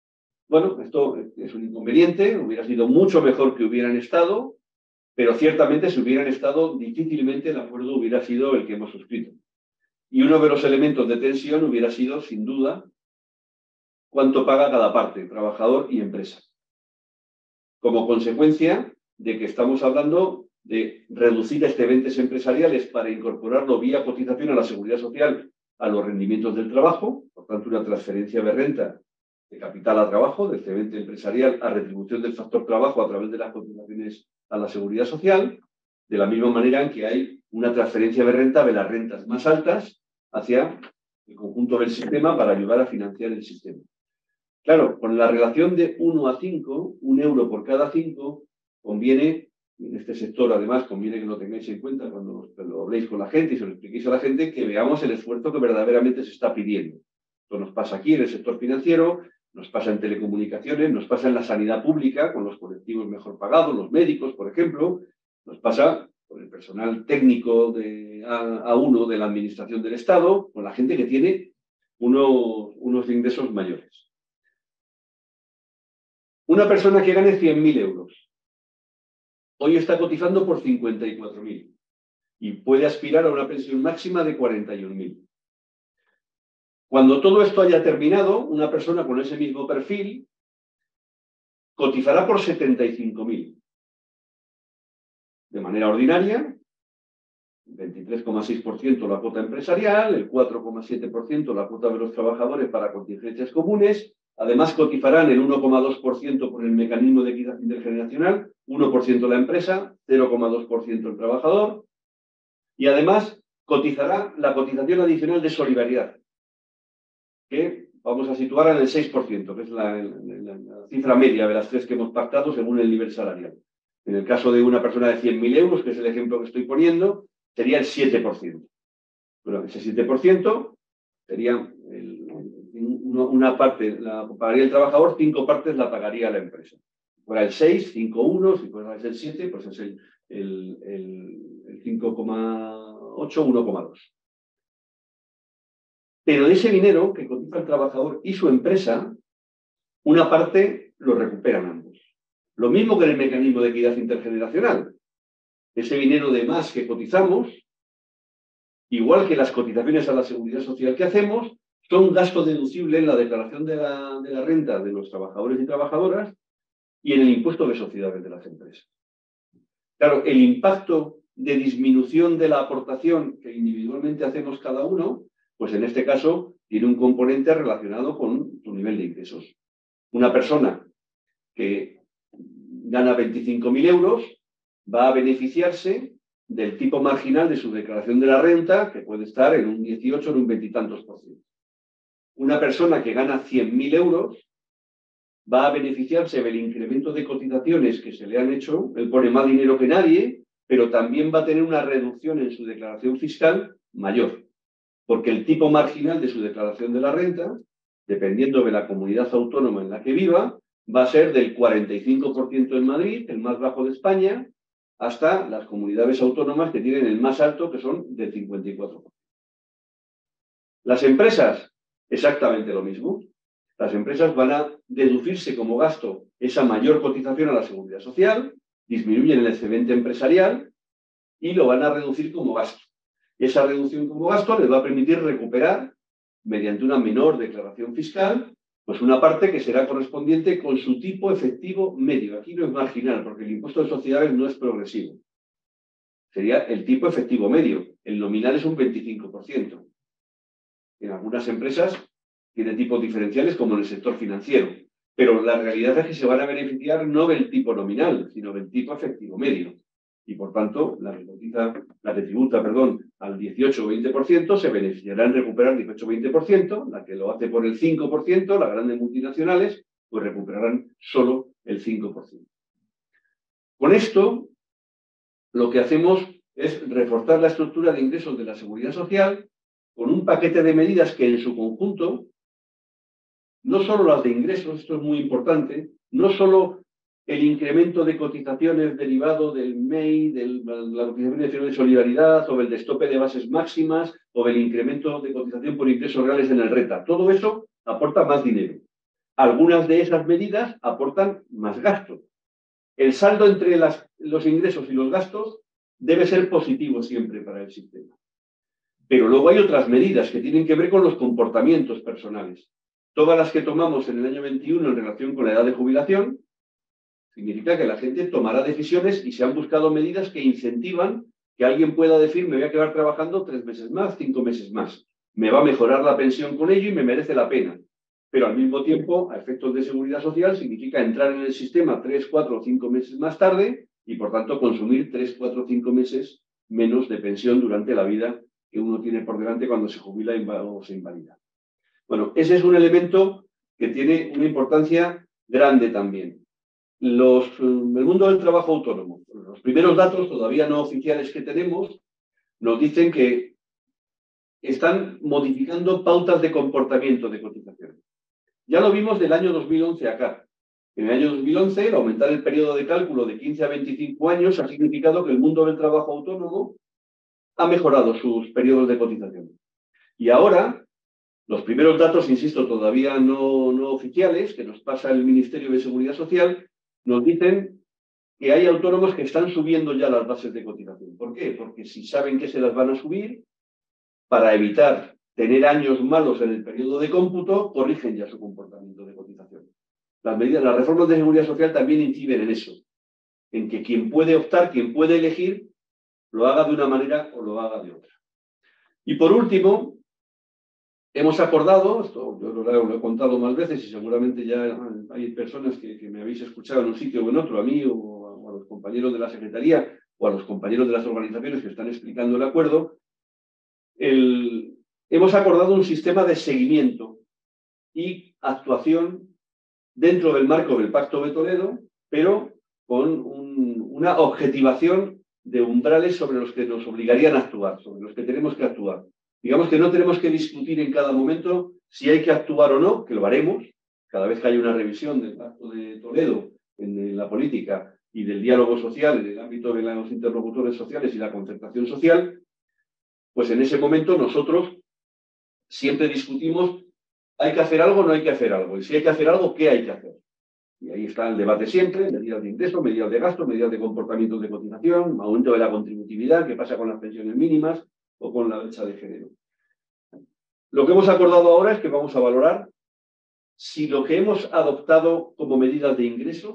Bueno, esto es un inconveniente, hubiera sido mucho mejor que hubieran estado, pero ciertamente si hubieran estado, difícilmente el acuerdo hubiera sido el que hemos suscrito. Y uno de los elementos de tensión hubiera sido, sin duda, cuánto paga cada parte, trabajador y empresa. Como consecuencia de que estamos hablando de reducir excedentes empresariales para incorporarlo vía cotización a la seguridad social a los rendimientos del trabajo, por tanto una transferencia de renta de capital a trabajo, de excedente empresarial a retribución del factor trabajo a través de las cotizaciones a la seguridad social, de la misma manera en que hay una transferencia de renta de las rentas más altas hacia el conjunto del sistema para ayudar a financiar el sistema. Claro, con la relación de 1 a 5, 1 euro por cada 5, conviene, en este sector además, conviene que lo tengáis en cuenta cuando lo habléis con la gente y se lo expliquéis a la gente, que veamos el esfuerzo que verdaderamente se está pidiendo. Esto nos pasa aquí en el sector financiero, nos pasa en telecomunicaciones, nos pasa en la sanidad pública, con los colectivos mejor pagados, los médicos, por ejemplo, nos pasa con el personal técnico de A1 de la Administración del Estado, con la gente que tiene unos ingresos mayores. Una persona que gane 100.000 euros, hoy está cotizando por 54.000 y puede aspirar a una pensión máxima de 41.000. Cuando todo esto haya terminado, una persona con ese mismo perfil cotizará por 75.000. De manera ordinaria, 23,6% la cuota empresarial, el 4,7% la cuota de los trabajadores para contingencias comunes. Además, cotizarán el 1,2% por el mecanismo de equidad intergeneracional, 1% la empresa, 0,2% el trabajador. Y además, cotizará la cotización adicional de solidaridad, que vamos a situar en el 6%, que es la cifra media de las tres que hemos pactado según el nivel salarial. En el caso de una persona de 100.000 euros, que es el ejemplo que estoy poniendo, sería el 7%. Bueno, ese 7% sería una parte la pagaría el trabajador, 5 partes la pagaría la empresa. Si fuera el 6, 5, 1, si fuera el 7, pues es el 5,8, 1,2. Pero de ese dinero que cotiza el trabajador y su empresa, una parte lo recuperan ambos. Lo mismo que en el mecanismo de equidad intergeneracional. Ese dinero de más que cotizamos, igual que las cotizaciones a la seguridad social que hacemos, son gasto deducible en la declaración de la renta de los trabajadores y trabajadoras y en el impuesto de sociedades de las empresas. Claro, el impacto de disminución de la aportación que individualmente hacemos cada uno, pues en este caso tiene un componente relacionado con tu nivel de ingresos. Una persona que gana 25.000 euros va a beneficiarse del tipo marginal de su declaración de la renta, que puede estar en un 18 o en un 20 y tantos %. Una persona que gana 100.000 euros va a beneficiarse del incremento de cotizaciones que se le han hecho. Él pone más dinero que nadie, pero también va a tener una reducción en su declaración fiscal mayor, porque el tipo marginal de su declaración de la renta, dependiendo de la comunidad autónoma en la que viva, va a ser del 45% en Madrid, el más bajo de España, hasta las comunidades autónomas que tienen el más alto, que son del 54%. Las empresas, exactamente lo mismo. Las empresas van a deducirse como gasto esa mayor cotización a la seguridad social, disminuyen el excedente empresarial y lo van a reducir como gasto. Esa reducción como gasto les va a permitir recuperar, mediante una menor declaración fiscal, pues una parte que será correspondiente con su tipo efectivo medio. Aquí no es marginal, porque el impuesto de sociedades no es progresivo. Sería el tipo efectivo medio. El nominal es un 25%. En algunas empresas tiene tipos diferenciales, como en el sector financiero. Pero la realidad es que se van a beneficiar no del tipo nominal, sino del tipo efectivo medio. Y por tanto, la que tributa al 18 o 20% se beneficiará en recuperar 18 o 20%, la que lo hace por el 5%, las grandes multinacionales, pues recuperarán solo el 5%. Con esto, lo que hacemos es reforzar la estructura de ingresos de la seguridad social con un paquete de medidas que en su conjunto, no solo las de ingresos, esto es muy importante, no solo el incremento de cotizaciones derivado del MEI, de la cotización de solidaridad, o del destope de bases máximas, o del incremento de cotización por ingresos reales en el RETA. Todo eso aporta más dinero. algunas de esas medidas aportan más gasto. El saldo entre los ingresos y los gastos debe ser positivo siempre para el sistema. Pero luego hay otras medidas que tienen que ver con los comportamientos personales. Todas las que tomamos en el año 21 en relación con la edad de jubilación, significa que la gente tomará decisiones y se han buscado medidas que incentivan que alguien pueda decir me voy a quedar trabajando 3 meses más, 5 meses más. Me va a mejorar la pensión con ello y me merece la pena. Pero al mismo tiempo, a efectos de seguridad social, significa entrar en el sistema 3, 4 o 5 meses más tarde y, por tanto, consumir 3, 4 o 5 meses menos de pensión durante la vida que uno tiene por delante cuando se jubila o se invalida. Bueno, ese es un elemento que tiene una importancia grande también. El mundo del trabajo autónomo, los primeros datos todavía no oficiales que tenemos, nos dicen que están modificando pautas de comportamiento de cotización. Ya lo vimos del año 2011 acá. En el año 2011, el aumentar el periodo de cálculo de 15 a 25 años ha significado que el mundo del trabajo autónomo ha mejorado sus periodos de cotización. Y ahora, los primeros datos, insisto, todavía no oficiales, que nos pasa el Ministerio de Seguridad Social, nos dicen que hay autónomos que están subiendo ya las bases de cotización. ¿Por qué? Porque si saben que se las van a subir, para evitar tener años malos en el periodo de cómputo, corrigen ya su comportamiento de cotización. Las reformas de seguridad social también inciden en eso, en que quien puede optar, quien puede elegir, lo haga de una manera o lo haga de otra. Y por último, hemos acordado, esto yo lo he contado más veces y seguramente ya hay personas que me habéis escuchado en un sitio o en otro, a mí o a los compañeros de la Secretaría o a los compañeros de las organizaciones que están explicando el acuerdo, hemos acordado un sistema de seguimiento y actuación dentro del marco del Pacto de Toledo, pero con una objetivación de umbrales sobre los que nos obligarían a actuar, sobre los que tenemos que actuar. Digamos que no tenemos que discutir en cada momento si hay que actuar o no, que lo haremos, cada vez que haya una revisión del Pacto de Toledo en la política y del diálogo social en el ámbito de los interlocutores sociales y la concertación social, pues en ese momento nosotros siempre discutimos ¿hay que hacer algo o no hay que hacer algo? Y si hay que hacer algo, ¿qué hay que hacer? Y ahí está el debate siempre, medidas de ingreso, medidas de gasto, medidas de comportamientos de cotización, aumento de la contributividad, qué pasa con las pensiones mínimas o con la brecha de género. Lo que hemos acordado ahora es que vamos a valorar si lo que hemos adoptado como medidas de ingresos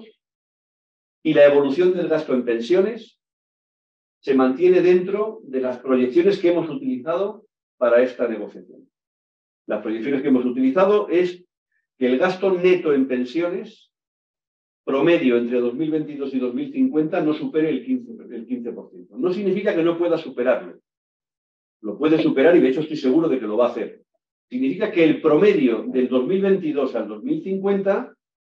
y la evolución del gasto en pensiones se mantiene dentro de las proyecciones que hemos utilizado para esta negociación. Las proyecciones que hemos utilizado es que el gasto neto en pensiones promedio entre 2022 y 2050 no supere el 15%. No significa que no pueda superarlo. Lo puede superar y de hecho estoy seguro de que lo va a hacer. Significa que el promedio del 2022 al 2050,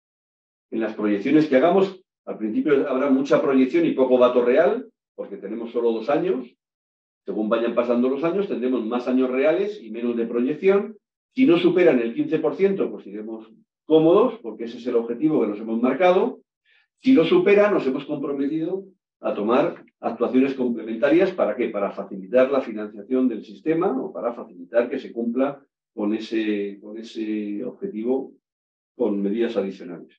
en las proyecciones que hagamos, al principio habrá mucha proyección y poco dato real, porque tenemos solo 2 años. Según vayan pasando los años, tendremos más años reales y menos de proyección. Si no superan el 15%, pues iremos cómodos, porque ese es el objetivo que nos hemos marcado. Si lo superan, nos hemos comprometido a tomar actuaciones complementarias. ¿Para qué? Para facilitar la financiación del sistema o para facilitar que se cumpla con ese objetivo con medidas adicionales.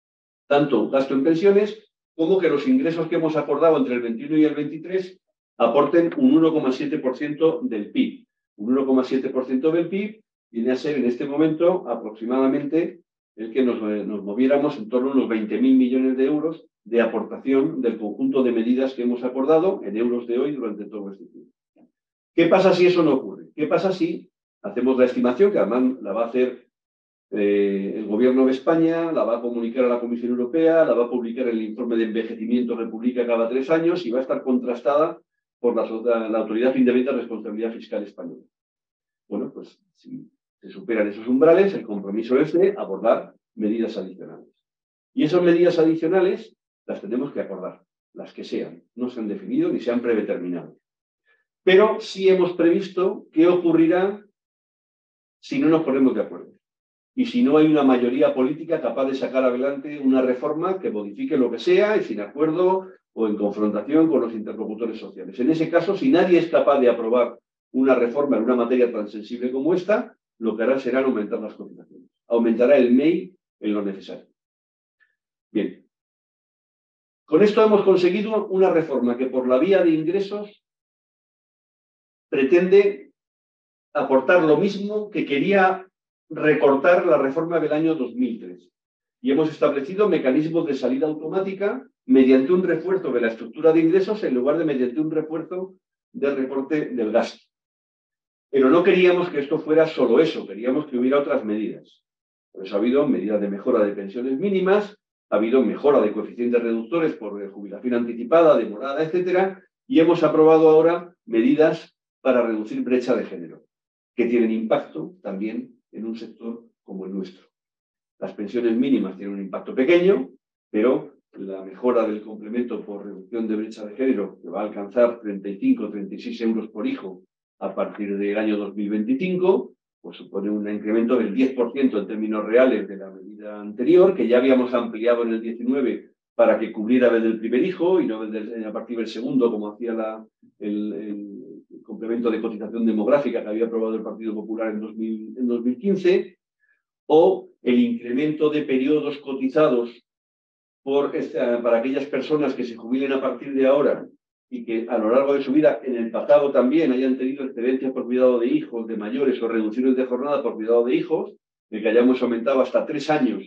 Tanto gasto en pensiones como que los ingresos que hemos acordado entre el 21 y el 23 aporten un 1,7% del PIB. Un 1,7% del PIB viene a ser en este momento aproximadamente el que nos moviéramos en torno a unos 20.000 millones de euros de aportación del conjunto de medidas que hemos acordado en euros de hoy durante todo este tiempo. ¿Qué pasa si eso no ocurre? ¿Qué pasa si hacemos la estimación, que además la va a hacer el Gobierno de España, la va a comunicar a la Comisión Europea, la va a publicar en el informe de envejecimiento que publica cada 3 años y va a estar contrastada por la Autoridad Independiente de Responsabilidad Fiscal Española? Bueno, pues si se superan esos umbrales, el compromiso es de abordar medidas adicionales. Y esas medidas adicionales las tenemos que acordar, las que sean. No se han definido ni se han predeterminado. Pero sí hemos previsto qué ocurrirá si no nos ponemos de acuerdo. Y si no hay una mayoría política capaz de sacar adelante una reforma que modifique lo que sea y sin acuerdo o en confrontación con los interlocutores sociales. En ese caso, si nadie es capaz de aprobar una reforma en una materia tan sensible como esta, lo que hará será aumentar las cotizaciones. Aumentará el MEI en lo necesario. Bien. Con esto hemos conseguido una reforma que por la vía de ingresos pretende aportar lo mismo que quería recortar la reforma del año 2003. Y hemos establecido mecanismos de salida automática mediante un refuerzo de la estructura de ingresos en lugar de mediante un refuerzo del recorte del gasto. Pero no queríamos que esto fuera solo eso, queríamos que hubiera otras medidas. Por eso ha habido medidas de mejora de pensiones mínimas, ha habido mejora de coeficientes reductores por jubilación anticipada, demorada, etcétera, y hemos aprobado ahora medidas para reducir brecha de género, que tienen impacto también en un sector como el nuestro. Las pensiones mínimas tienen un impacto pequeño, pero la mejora del complemento por reducción de brecha de género, que va a alcanzar 35 o 36 euros por hijo a partir del año 2025, pues supone un incremento del 10% en términos reales de la medida anterior, que ya habíamos ampliado en el 19 para que cubriera desde el primer hijo y no a partir del segundo, como hacía el complemento de cotización demográfica que había aprobado el Partido Popular en 2015, o el incremento de periodos cotizados para aquellas personas que se jubilen a partir de ahora y que a lo largo de su vida, en el pasado también, hayan tenido excedencias por cuidado de hijos, de mayores o reducciones de jornada por cuidado de hijos, de que hayamos aumentado hasta 3 años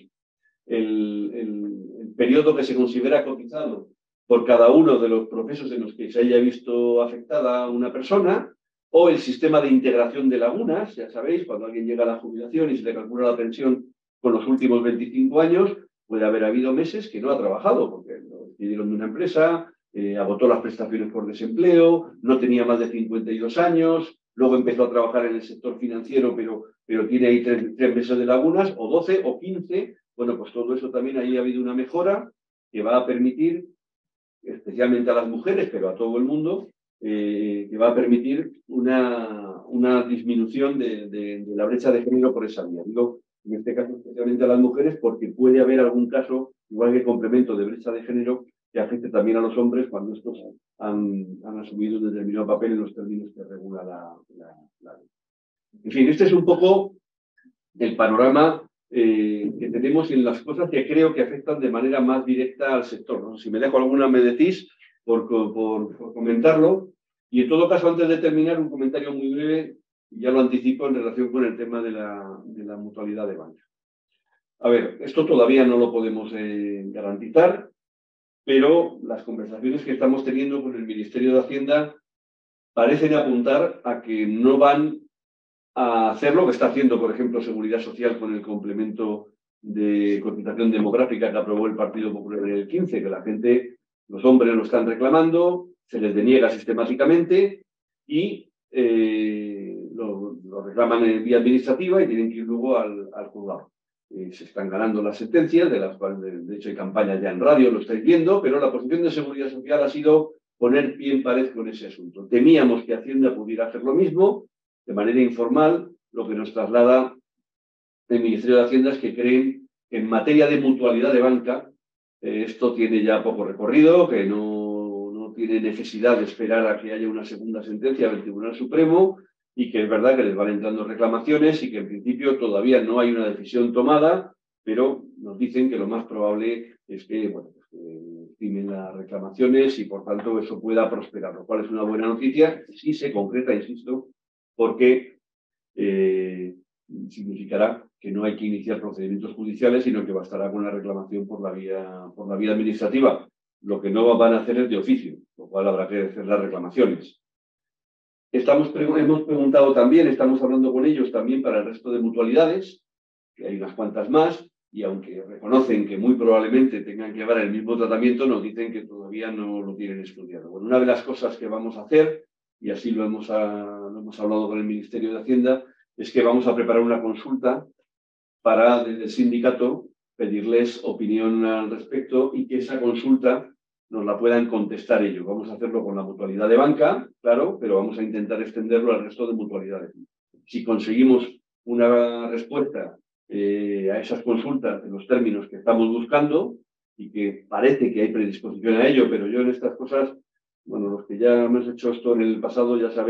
el periodo que se considera cotizado por cada uno de los procesos en los que se haya visto afectada una persona, o el sistema de integración de lagunas, ya sabéis, cuando alguien llega a la jubilación y se le calcula la pensión con los últimos 25 años, puede haber habido meses que no ha trabajado, porque lo despidieron de una empresa, agotó las prestaciones por desempleo, no tenía más de 52 años, luego empezó a trabajar en el sector financiero, pero tiene ahí 3 meses de lagunas, o 12 o 15. Bueno, pues todo eso también ahí ha habido una mejora que va a permitir, especialmente a las mujeres, pero a todo el mundo, que va a permitir una disminución de la brecha de género por esa vía. Digo, en este caso especialmente a las mujeres, porque puede haber algún caso, igual que complemento de brecha de género, que afecte también a los hombres cuando estos han asumido un determinado papel en los términos que regula la ley. En fin, este es un poco el panorama que tenemos y en las cosas que creo que afectan de manera más directa al sector, ¿no? Si me dejo alguna me decís por comentarlo. Y en todo caso, antes de terminar, un comentario muy breve, ya lo anticipo en relación con el tema de la mutualidad de banca. A ver, esto todavía no lo podemos garantizar, pero las conversaciones que estamos teniendo con el Ministerio de Hacienda parecen apuntar a que no van a hacer lo que está haciendo, por ejemplo, Seguridad Social con el complemento de cotización demográfica que aprobó el Partido Popular en el 15, que la gente, los hombres lo están reclamando, se les deniega sistemáticamente y lo reclaman en vía administrativa y tienen que ir luego al juzgado. Se están ganando las sentencias, de las cuales de hecho hay campañas ya en radio, lo estáis viendo, pero la posición de Seguridad Social ha sido poner pie en pared con ese asunto. Temíamos que Hacienda pudiera hacer lo mismo, de manera informal. Lo que nos traslada el Ministerio de Hacienda es que creen que en materia de mutualidad de banca esto tiene ya poco recorrido, que no tiene necesidad de esperar a que haya una segunda sentencia del Tribunal Supremo y que es verdad que les van entrando reclamaciones y que en principio todavía no hay una decisión tomada, pero nos dicen que lo más probable es que, bueno, estimen las reclamaciones y por tanto eso pueda prosperar, lo cual es una buena noticia si se concreta, insisto, porque significará que no hay que iniciar procedimientos judiciales, sino que bastará con la reclamación por la vía administrativa. Lo que no van a hacer es de oficio, lo cual habrá que hacer las reclamaciones. Hemos preguntado también, estamos hablando con ellos también para el resto de mutualidades, que hay unas cuantas más, y aunque reconocen que muy probablemente tengan que llevar el mismo tratamiento, nos dicen que todavía no lo tienen estudiado. Bueno, una de las cosas que vamos a hacer, y así lo hemos hablado con el Ministerio de Hacienda, es que vamos a preparar una consulta para, desde el sindicato, pedirles opinión al respecto y que esa consulta nos la puedan contestar ellos. Vamos a hacerlo con la mutualidad de banca, claro, pero vamos a intentar extenderlo al resto de mutualidades. Si conseguimos una respuesta a esas consultas en los términos que estamos buscando y que parece que hay predisposición a ello, pero yo en estas cosas, bueno, los que ya hemos hecho esto en el pasado ya sabéis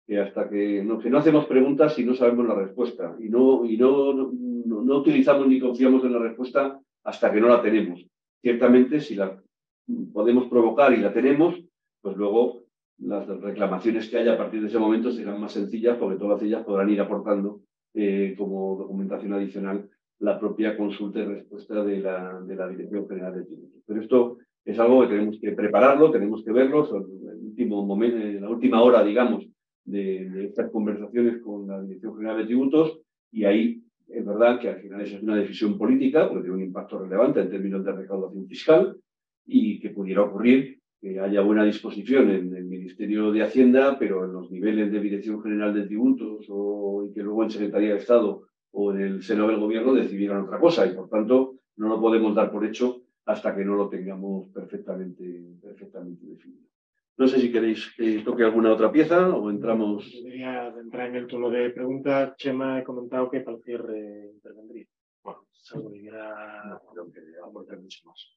que hasta que no hacemos preguntas si no sabemos la respuesta y no utilizamos ni confiamos en la respuesta hasta que no la tenemos. Ciertamente, si la podemos provocar y la tenemos, pues luego las reclamaciones que haya a partir de ese momento serán más sencillas porque todas ellas podrán ir aportando como documentación adicional la propia consulta y respuesta de la Dirección General de Tributos. Pero esto es algo que tenemos que prepararlo, tenemos que verlo, en el último momento, en la última hora, digamos, de estas conversaciones con la Dirección General de Tributos, y ahí es verdad que al final esa es una decisión política porque tiene un impacto relevante en términos de recaudación fiscal y que pudiera ocurrir que haya buena disposición en el Ministerio de Hacienda, pero en los niveles de Dirección General de Tributos y que luego en Secretaría de Estado o en el seno del Gobierno decidieran otra cosa y por tanto no lo podemos dar por hecho hasta que no lo tengamos perfectamente definido. No sé si queréis que toque alguna otra pieza o entramos... Debería entrar en el turno de preguntas. Chema, he comentado que para el cierre intervendría. Bueno, salvo que quiera aportar mucho más.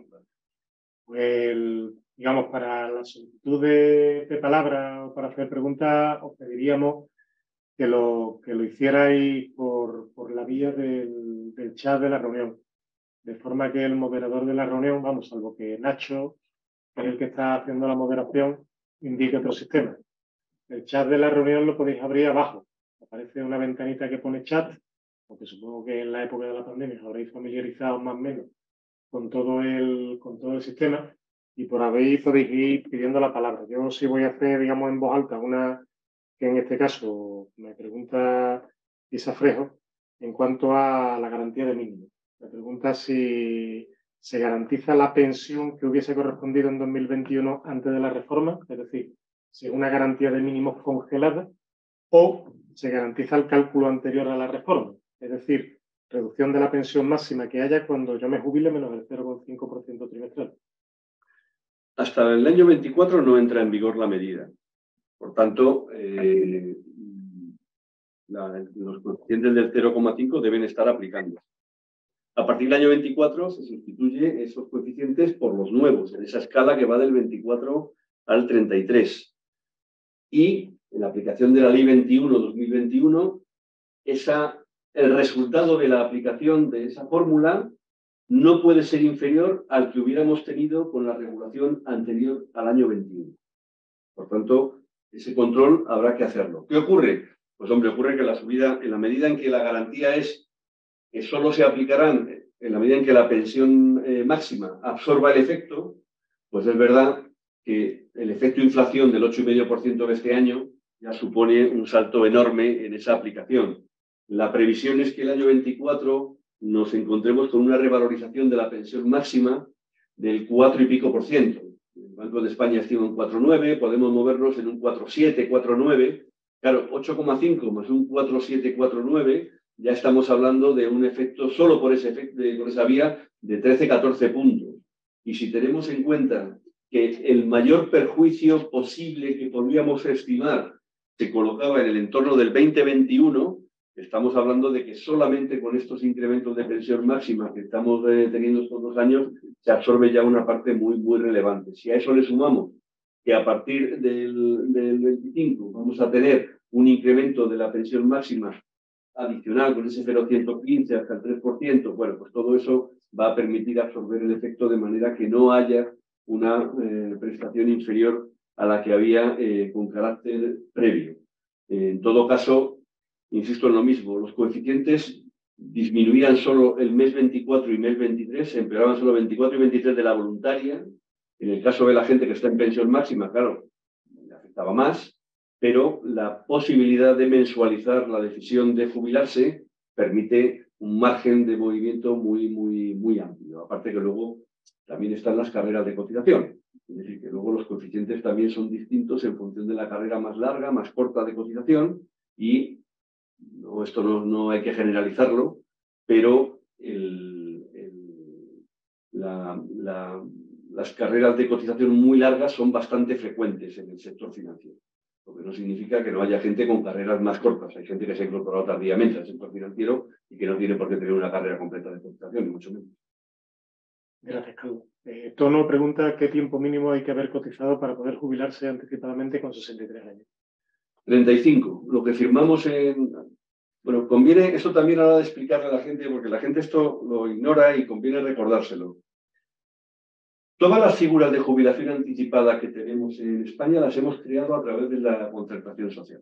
Pues, digamos, para la solicitud de palabra o para hacer preguntas, os pediríamos que lo hicierais por la vía del chat de la reunión. De forma que el moderador de la reunión, vamos, salvo que Nacho, que es el que está haciendo la moderación, indique otro sistema. El chat de la reunión lo podéis abrir abajo. Aparece una ventanita que pone chat, porque supongo que en la época de la pandemia os habréis familiarizado más o menos con todo el sistema y por ahí podéis ir pidiendo la palabra. Yo sí voy a hacer, digamos, en voz alta una que en este caso me pregunta Isa Frejo en cuanto a la garantía de mínimo. Me pregunta si se garantiza la pensión que hubiese correspondido en 2021 antes de la reforma, es decir, si es una garantía de mínimos congelada, o se garantiza el cálculo anterior a la reforma, es decir, reducción de la pensión máxima que haya cuando yo me jubile menos el 0,5% trimestral. Hasta el año 24 no entra en vigor la medida. Por tanto, los coeficientes del 0,5 deben estar aplicando. A partir del año 24 se sustituye esos coeficientes por los nuevos, en esa escala que va del 24 al 33. Y en la aplicación de la Ley 21-2021, el resultado de la aplicación de esa fórmula no puede ser inferior al que hubiéramos tenido con la regulación anterior al año 21. Por tanto, ese control habrá que hacerlo. ¿Qué ocurre? Pues hombre, ocurre que la subida, en la medida en que la garantía es que solo se aplicarán en la medida en que la pensión máxima absorba el efecto, pues es verdad que el efecto inflación del 8,5% de este año ya supone un salto enorme en esa aplicación. La previsión es que el año 24 nos encontremos con una revalorización de la pensión máxima del 4 y pico por ciento. El Banco de España estima un 4,9, podemos movernos en un 4,7, 4,9. Claro, 8,5 más un 4,7, 4,9, ya estamos hablando de un efecto, solo por esa vía, de 13, 14 puntos. Y si tenemos en cuenta que el mayor perjuicio posible que podríamos estimar se colocaba en el entorno del 2021, estamos hablando de que solamente con estos incrementos de pensión máxima que estamos teniendo estos 2 años, se absorbe ya una parte muy, muy relevante. Si a eso le sumamos que a partir del 25 vamos a tener un incremento de la pensión máxima adicional con ese 0,115 hasta el 3%, bueno, pues todo eso va a permitir absorber el efecto de manera que no haya una prestación inferior a la que había con carácter previo. En todo caso, insisto en lo mismo, los coeficientes disminuían solo el mes 24 y mes 23, se empeoraban solo 24 y 23 de la voluntaria. En el caso de la gente que está en pensión máxima, claro, le afectaba más, pero la posibilidad de mensualizar la decisión de jubilarse permite un margen de movimiento muy, muy, muy amplio. Aparte que luego también están las carreras de cotización. Es decir, que luego los coeficientes también son distintos en función de la carrera más larga, más corta de cotización y esto no hay que generalizarlo, pero las carreras de cotización muy largas son bastante frecuentes en el sector financiero. Lo que no significa que no haya gente con carreras más cortas. Hay gente que se ha incorporado tardíamente al sector financiero y que no tiene por qué tener una carrera completa de cotización, ni mucho menos. Gracias, Carlos. Tono pregunta qué tiempo mínimo hay que haber cotizado para poder jubilarse anticipadamente con 63 años. 35. Lo que firmamos en... Bueno, conviene esto también a la hora de explicarle a la gente, porque la gente esto lo ignora y conviene recordárselo. Todas las figuras de jubilación anticipada que tenemos en España las hemos creado a través de la concertación social.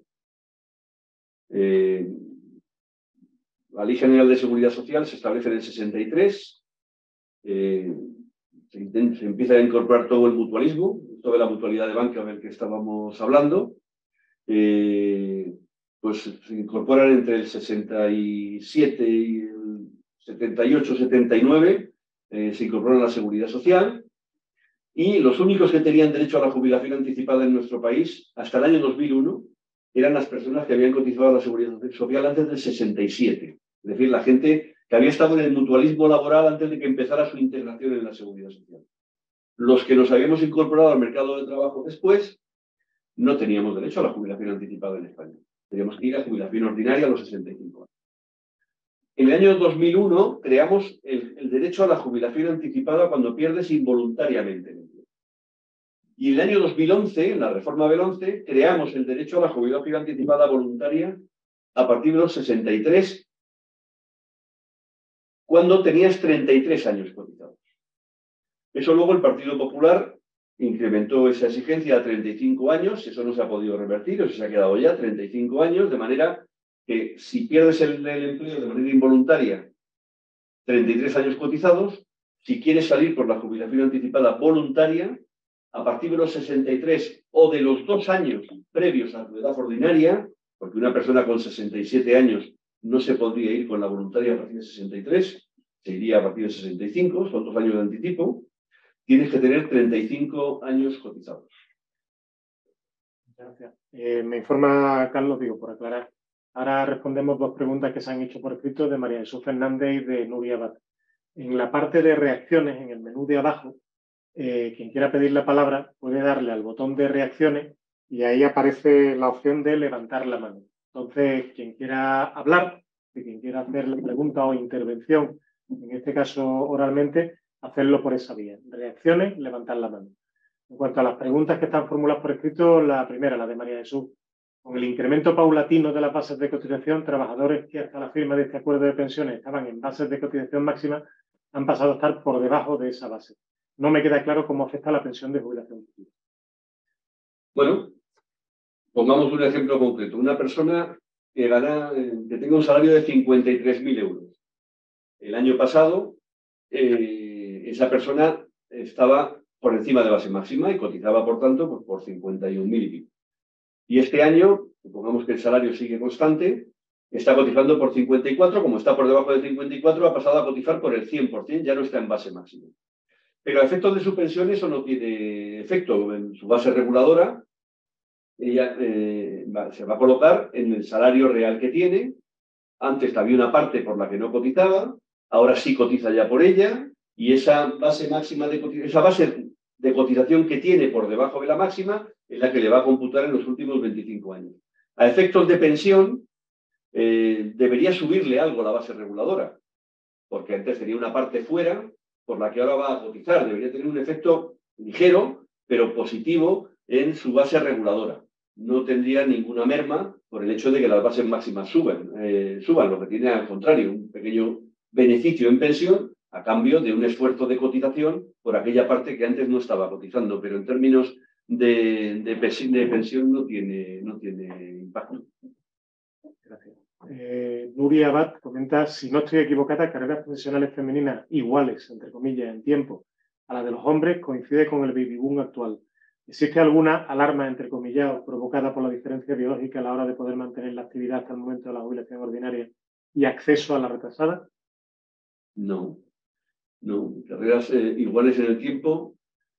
La Ley General de Seguridad Social se establece en el 63. Se empieza a incorporar todo el mutualismo, toda la mutualidad de banca del que estábamos hablando. Pues se incorporan entre el 67 y el 78, 79, se incorporan a la Seguridad Social. Y los únicos que tenían derecho a la jubilación anticipada en nuestro país hasta el año 2001 eran las personas que habían cotizado a la Seguridad Social antes del 67. Es decir, la gente que había estado en el mutualismo laboral antes de que empezara su integración en la Seguridad Social. Los que nos habíamos incorporado al mercado de trabajo después no teníamos derecho a la jubilación anticipada en España. Teníamos que ir a jubilación ordinaria a los 65 años. En el año 2001 creamos el derecho a la jubilación anticipada cuando pierdes involuntariamente el empleo. Y en el año 2011, en la reforma del 11, creamos el derecho a la jubilación anticipada voluntaria a partir de los 63, cuando tenías 33 años cotizados. Eso luego el Partido Popular incrementó esa exigencia a 35 años, eso no se ha podido revertir, eso se ha quedado ya 35 años, de manera que si pierdes el empleo de manera involuntaria, 33 años cotizados, si quieres salir por la jubilación anticipada voluntaria, a partir de los 63 o de los 2 años previos a tu edad ordinaria, porque una persona con 67 años no se podría ir con la voluntaria a partir de 63, se iría a partir de 65, son 2 años de anticipo, tienes que tener 35 años cotizados. Gracias. Me informa Carlos, digo, por aclarar. Ahora respondemos 2 preguntas que se han hecho por escrito de María Jesús Fernández y de Nuria Abad. En la parte de reacciones, en el menú de abajo, quien quiera pedir la palabra puede darle al botón de reacciones y ahí aparece la opción de levantar la mano. Entonces, quien quiera hablar, quien quiera hacer la pregunta o intervención, en este caso oralmente, hacerlo por esa vía. Reacciones, levantar la mano. En cuanto a las preguntas que están formuladas por escrito, la primera, la de María Jesús. Con el incremento paulatino de las bases de cotización, trabajadores que hasta la firma de este acuerdo de pensiones estaban en bases de cotización máxima han pasado a estar por debajo de esa base. No me queda claro cómo afecta la pensión de jubilación futura. Bueno, pongamos un ejemplo concreto. Una persona que tenga un salario de 53.000 euros. El año pasado, esa persona estaba por encima de base máxima y cotizaba, por tanto, pues por 51.000 y pico. Y este año, supongamos que el salario sigue constante, está cotizando por 54, como está por debajo de 54, ha pasado a cotizar por el 100%, ya no está en base máxima. Pero a efectos de su pensión eso no tiene efecto. En su base reguladora, ella se va a colocar en el salario real que tiene. Antes había una parte por la que no cotizaba, ahora sí cotiza ya por ella, y esa base máxima esa base de cotización que tiene por debajo de la máxima es la que le va a computar en los últimos 25 años. A efectos de pensión, debería subirle algo la base reguladora, porque antes tenía una parte fuera por la que ahora va a cotizar. Debería tener un efecto ligero, pero positivo en su base reguladora. No tendría ninguna merma por el hecho de que las bases máximas suban, lo que tiene al contrario, un pequeño beneficio en pensión a cambio de un esfuerzo de cotización por aquella parte que antes no estaba cotizando, pero en términos de pensión no tiene impacto. Gracias. Nuria Abad comenta, si no estoy equivocada, carreras profesionales femeninas iguales, entre comillas, en tiempo a las de los hombres coincide con el baby boom actual. ¿Existe alguna alarma, entre comillas, provocada por la diferencia biológica a la hora de poder mantener la actividad hasta el momento de la jubilación ordinaria y acceso a la retrasada? No. Carreras iguales en el tiempo.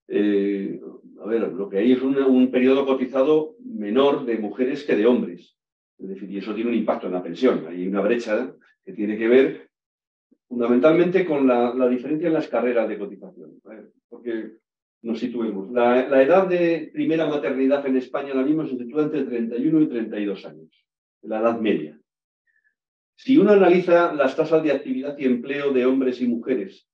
A ver, lo que hay es un periodo cotizado menor de mujeres que de hombres. Es decir, y eso tiene un impacto en la pensión. Hay una brecha que tiene que ver fundamentalmente con la diferencia en las carreras de cotización. Porque nos situemos. La edad de primera maternidad en España ahora mismo se sitúa entre 31 y 32 años. La edad media. Si uno analiza las tasas de actividad y empleo de hombres y mujeres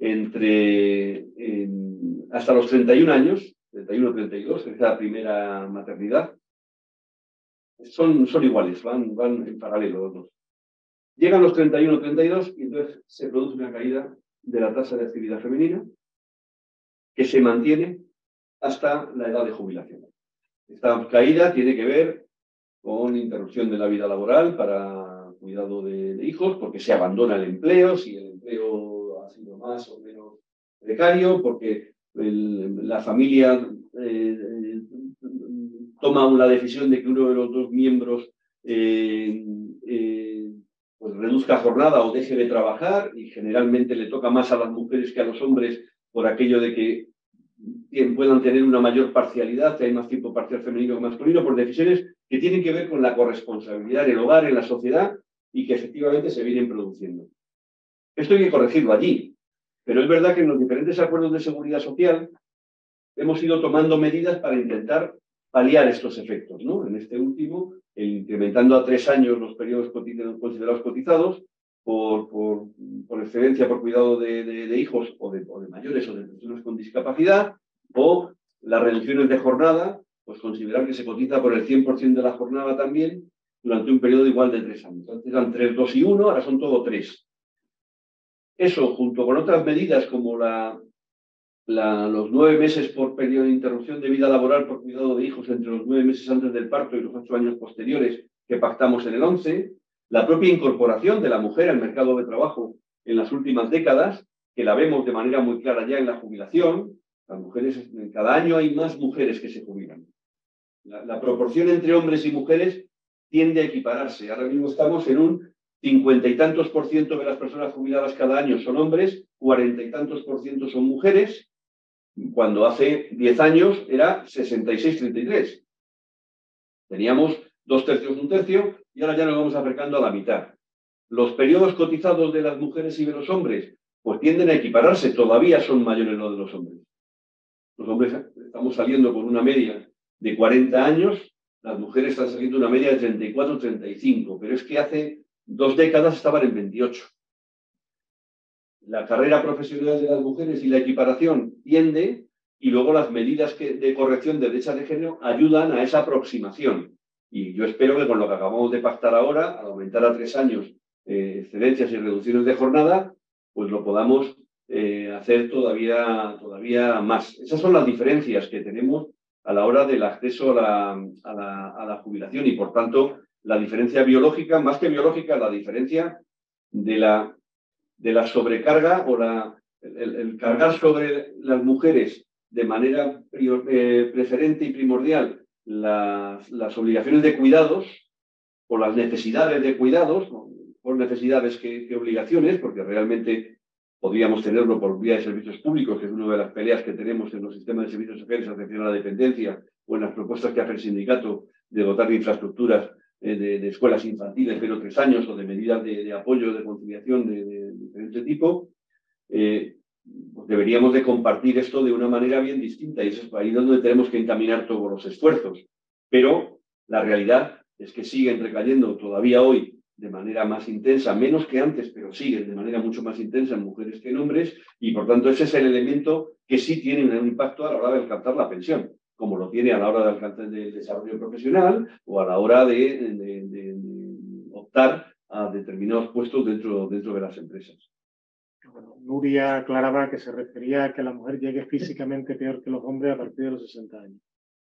hasta los 31 años, 31 o 32, que es la primera maternidad, son iguales, van en paralelo los dos. Llegan los 31, 32 y entonces se produce una caída de la tasa de actividad femenina que se mantiene hasta la edad de jubilación. Esta caída tiene que ver con interrupción de la vida laboral para cuidado de hijos, porque se abandona el empleo, si el empleo ha sido más o menos precario, porque la familia toma la decisión de que uno de los dos miembros pues reduzca jornada o deje de trabajar, y generalmente le toca más a las mujeres que a los hombres por aquello de que puedan tener una mayor parcialidad, que hay más tiempo parcial femenino que masculino, por decisiones que tienen que ver con la corresponsabilidad en el hogar, en la sociedad, y que efectivamente se vienen produciendo. Esto hay que corregirlo allí, pero es verdad que en los diferentes acuerdos de seguridad social hemos ido tomando medidas para intentar paliar estos efectos, ¿no? En este último, incrementando a 3 años los periodos considerados cotizados, por excedencia por cuidado de hijos o de mayores o de personas con discapacidad, o las reducciones de jornada, pues considerar que se cotiza por el 100% de la jornada también durante un periodo igual de 3 años. Antes eran 3, 2 y 1, ahora son todo 3. Eso, junto con otras medidas como los 9 meses por periodo de interrupción de vida laboral por cuidado de hijos entre los 9 meses antes del parto y los 8 años posteriores que pactamos en el 11, la propia incorporación de la mujer al mercado de trabajo en las últimas décadas, que la vemos de manera muy clara ya en la jubilación. Las mujeres, cada año hay más mujeres que se jubilan. La proporción entre hombres y mujeres tiende a equipararse. Ahora mismo estamos en un 50 y tantos % de las personas jubiladas cada año son hombres, 40 y tantos % son mujeres, cuando hace 10 años era 66-33. Teníamos 2 tercios, 1 tercio, y ahora ya nos vamos acercando a la mitad. Los periodos cotizados de las mujeres y de los hombres pues tienden a equipararse, todavía son mayores los de los hombres. Los hombres estamos saliendo con una media de 40 años, las mujeres están saliendo una media de 34, 35, pero es que hace 2 décadas estaban en 28. La carrera profesional de las mujeres y la equiparación tiende, y luego las medidas de corrección de brecha de género ayudan a esa aproximación. Y yo espero que con lo que acabamos de pactar ahora, al aumentar a 3 años excedencias y reducciones de jornada, pues lo podamos hacer todavía más. Esas son las diferencias que tenemos a la hora del acceso a la jubilación, y por tanto la diferencia biológica, más que biológica, la diferencia de la sobrecarga o el cargar sobre las mujeres de manera preferente y primordial las obligaciones de cuidados o las necesidades de cuidados, por necesidades que obligaciones, porque realmente podríamos tenerlo por vía de servicios públicos, que es una de las peleas que tenemos en los sistemas de servicios sociales, atención a la dependencia, o en las propuestas que hace el sindicato de dotar de infraestructuras de escuelas infantiles 0-3 años, o de medidas de apoyo, de conciliación de diferente tipo. Pues deberíamos de compartir esto de una manera bien distinta, y es ahí donde tenemos que encaminar todos los esfuerzos. Pero la realidad es que siguen recayendo todavía hoy de manera más intensa, menos que antes, pero siguen de manera mucho más intensa en mujeres que en hombres, y por tanto ese es el elemento que sí tiene un impacto a la hora de alcanzar la pensión, como lo tiene a la hora de alcanzar el desarrollo profesional o a la hora de optar a determinados puestos dentro de las empresas. Bueno, Nuria aclaraba que se refería a que la mujer llegue físicamente peor que los hombres a partir de los 60 años.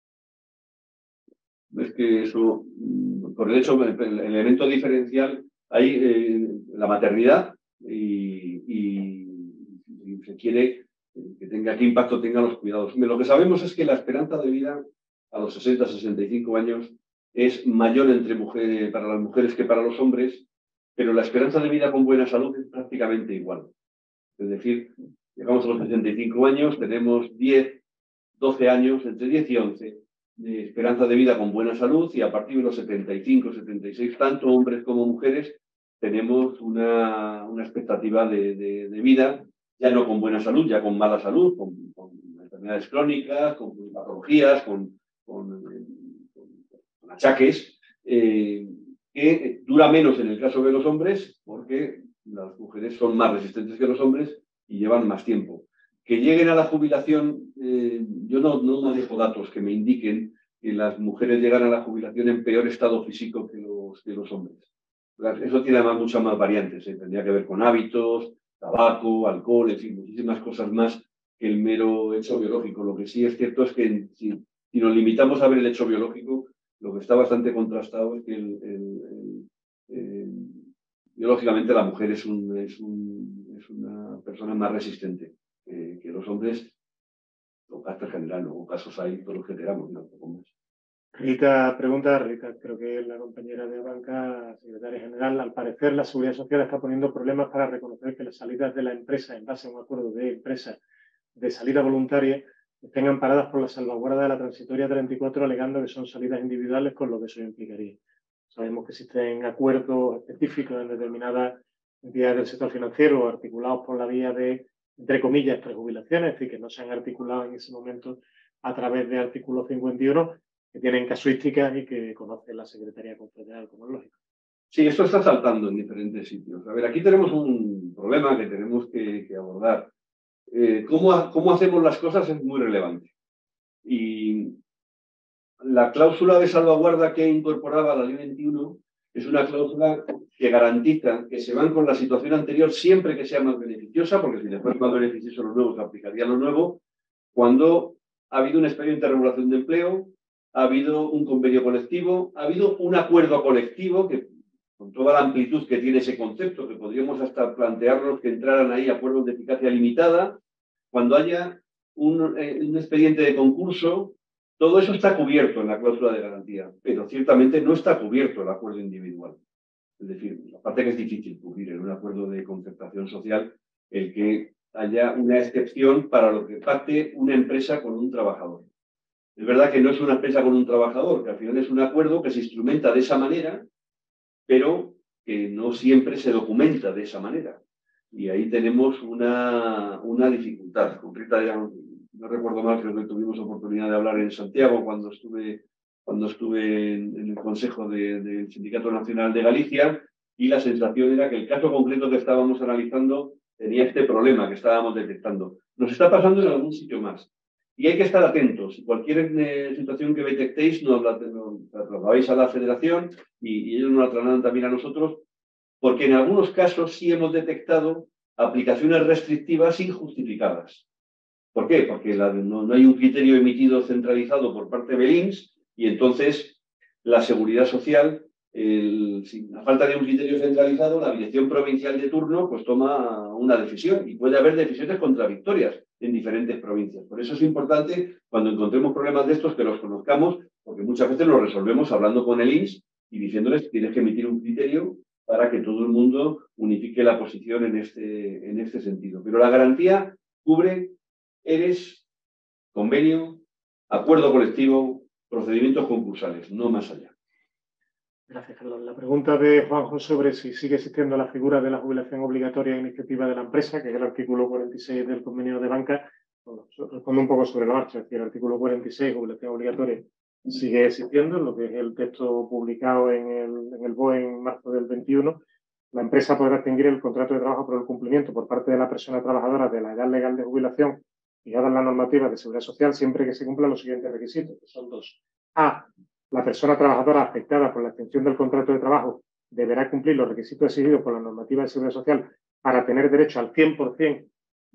Es que eso, por el hecho, el elemento diferencial, hay la maternidad y se quiere que tenga, qué impacto tengan los cuidados. Lo que sabemos es que la esperanza de vida a los 60-65 años es mayor para las mujeres que para los hombres, pero la esperanza de vida con buena salud es prácticamente igual. Es decir, llegamos a los 65 años, tenemos 10, 12 años, entre 10 y 11, de esperanza de vida con buena salud, y a partir de los 75, 76, tanto hombres como mujeres, tenemos una expectativa de vida, ya no con buena salud, ya con mala salud, con enfermedades crónicas, con patologías, con achaques, que dura menos en el caso de los hombres, porque las mujeres son más resistentes que los hombres y llevan más tiempo. Que lleguen a la jubilación, yo no manejo datos que me indiquen que las mujeres llegan a la jubilación en peor estado físico que los hombres. Eso tiene además muchas más variantes, ¿eh? Tendría que ver con hábitos, tabaco, alcohol, en fin, muchísimas cosas más que el mero hecho biológico. Lo que sí es cierto es que si nos limitamos a ver el hecho biológico, lo que está bastante contrastado es que biológicamente la mujer es una persona más resistente que los hombres, con carácter general. Luego casos hay todos los que queramos, no poco más. Rita, creo que es la compañera de banca, secretaria general. Al parecer, la Seguridad Social está poniendo problemas para reconocer que las salidas de la empresa, en base a un acuerdo de empresa de salida voluntaria, estén amparadas por la salvaguarda de la transitoria 34, alegando que son salidas individuales, con lo que eso implicaría. Sabemos que existen acuerdos específicos en determinadas entidades del sector financiero articulados por la vía de, entre comillas, prejubilaciones, es decir, que no se han articulado en ese momento a través de artículo 51, que tienen casuísticas y que conoce la Secretaría Confederal, como es lógico. Sí, esto está saltando en diferentes sitios. A ver, aquí tenemos un problema que tenemos que abordar. ¿Cómo hacemos las cosas es muy relevante? Y la cláusula de salvaguarda que incorporaba la Ley 21 es una cláusula que garantiza que se van con la situación anterior siempre que sea más beneficiosa, porque si después es más beneficioso lo nuevo, se aplicaría lo nuevo, cuando ha habido un expediente de regulación de empleo, ha habido un convenio colectivo, ha habido un acuerdo colectivo, que con toda la amplitud que tiene ese concepto, que podríamos hasta plantearnos que entraran ahí acuerdos de eficacia limitada, cuando haya un expediente de concurso, todo eso está cubierto en la cláusula de garantía, pero ciertamente no está cubierto el acuerdo individual. Es decir, aparte que es difícil cubrir en un acuerdo de concertación social el que haya una excepción para lo que pacte una empresa con un trabajador. Es verdad que no es una empresa con un trabajador, que al final es un acuerdo que se instrumenta de esa manera, pero que no siempre se documenta de esa manera. Y ahí tenemos una dificultad. Con Rita, no recuerdo mal, creo que tuvimos oportunidad de hablar en Santiago cuando estuve en el Consejo del Sindicato Nacional de Galicia, y la sensación era que el caso concreto que estábamos analizando tenía este problema que estábamos detectando. Nos está pasando en algún sitio más. Y hay que estar atentos. Cualquier situación que detectéis, nos la trasladéis a la Federación y ellos nos la trasladan también a nosotros, porque en algunos casos sí hemos detectado aplicaciones restrictivas injustificadas. ¿Por qué? Porque no hay un criterio emitido centralizado por parte del INS, y entonces la Seguridad Social, sin la falta de un criterio centralizado, la Dirección Provincial de turno pues toma una decisión, y puede haber decisiones contradictorias en diferentes provincias. Por eso es importante, cuando encontremos problemas de estos, que los conozcamos, porque muchas veces los resolvemos hablando con el INS y diciéndoles que tienes que emitir un criterio para que todo el mundo unifique la posición en este sentido. Pero la garantía cubre ERES, convenio, acuerdo colectivo, procedimientos concursales, no más allá. Gracias, Carlos. La pregunta de Juanjo sobre si sigue existiendo la figura de la jubilación obligatoria e iniciativa de la empresa, que es el artículo 46 del convenio de banca, bueno, responde un poco sobre la marcha. Es decir, el artículo 46, jubilación obligatoria, sigue existiendo, lo que es el texto publicado en el BOE en marzo del 21. La empresa podrá extinguir el contrato de trabajo por el cumplimiento por parte de la persona trabajadora de la edad legal de jubilación fijada en la normativa de seguridad social, siempre que se cumplan los siguientes requisitos, que son dos. A, la persona trabajadora afectada por la extinción del contrato de trabajo deberá cumplir los requisitos exigidos por la normativa de seguridad social para tener derecho al 100%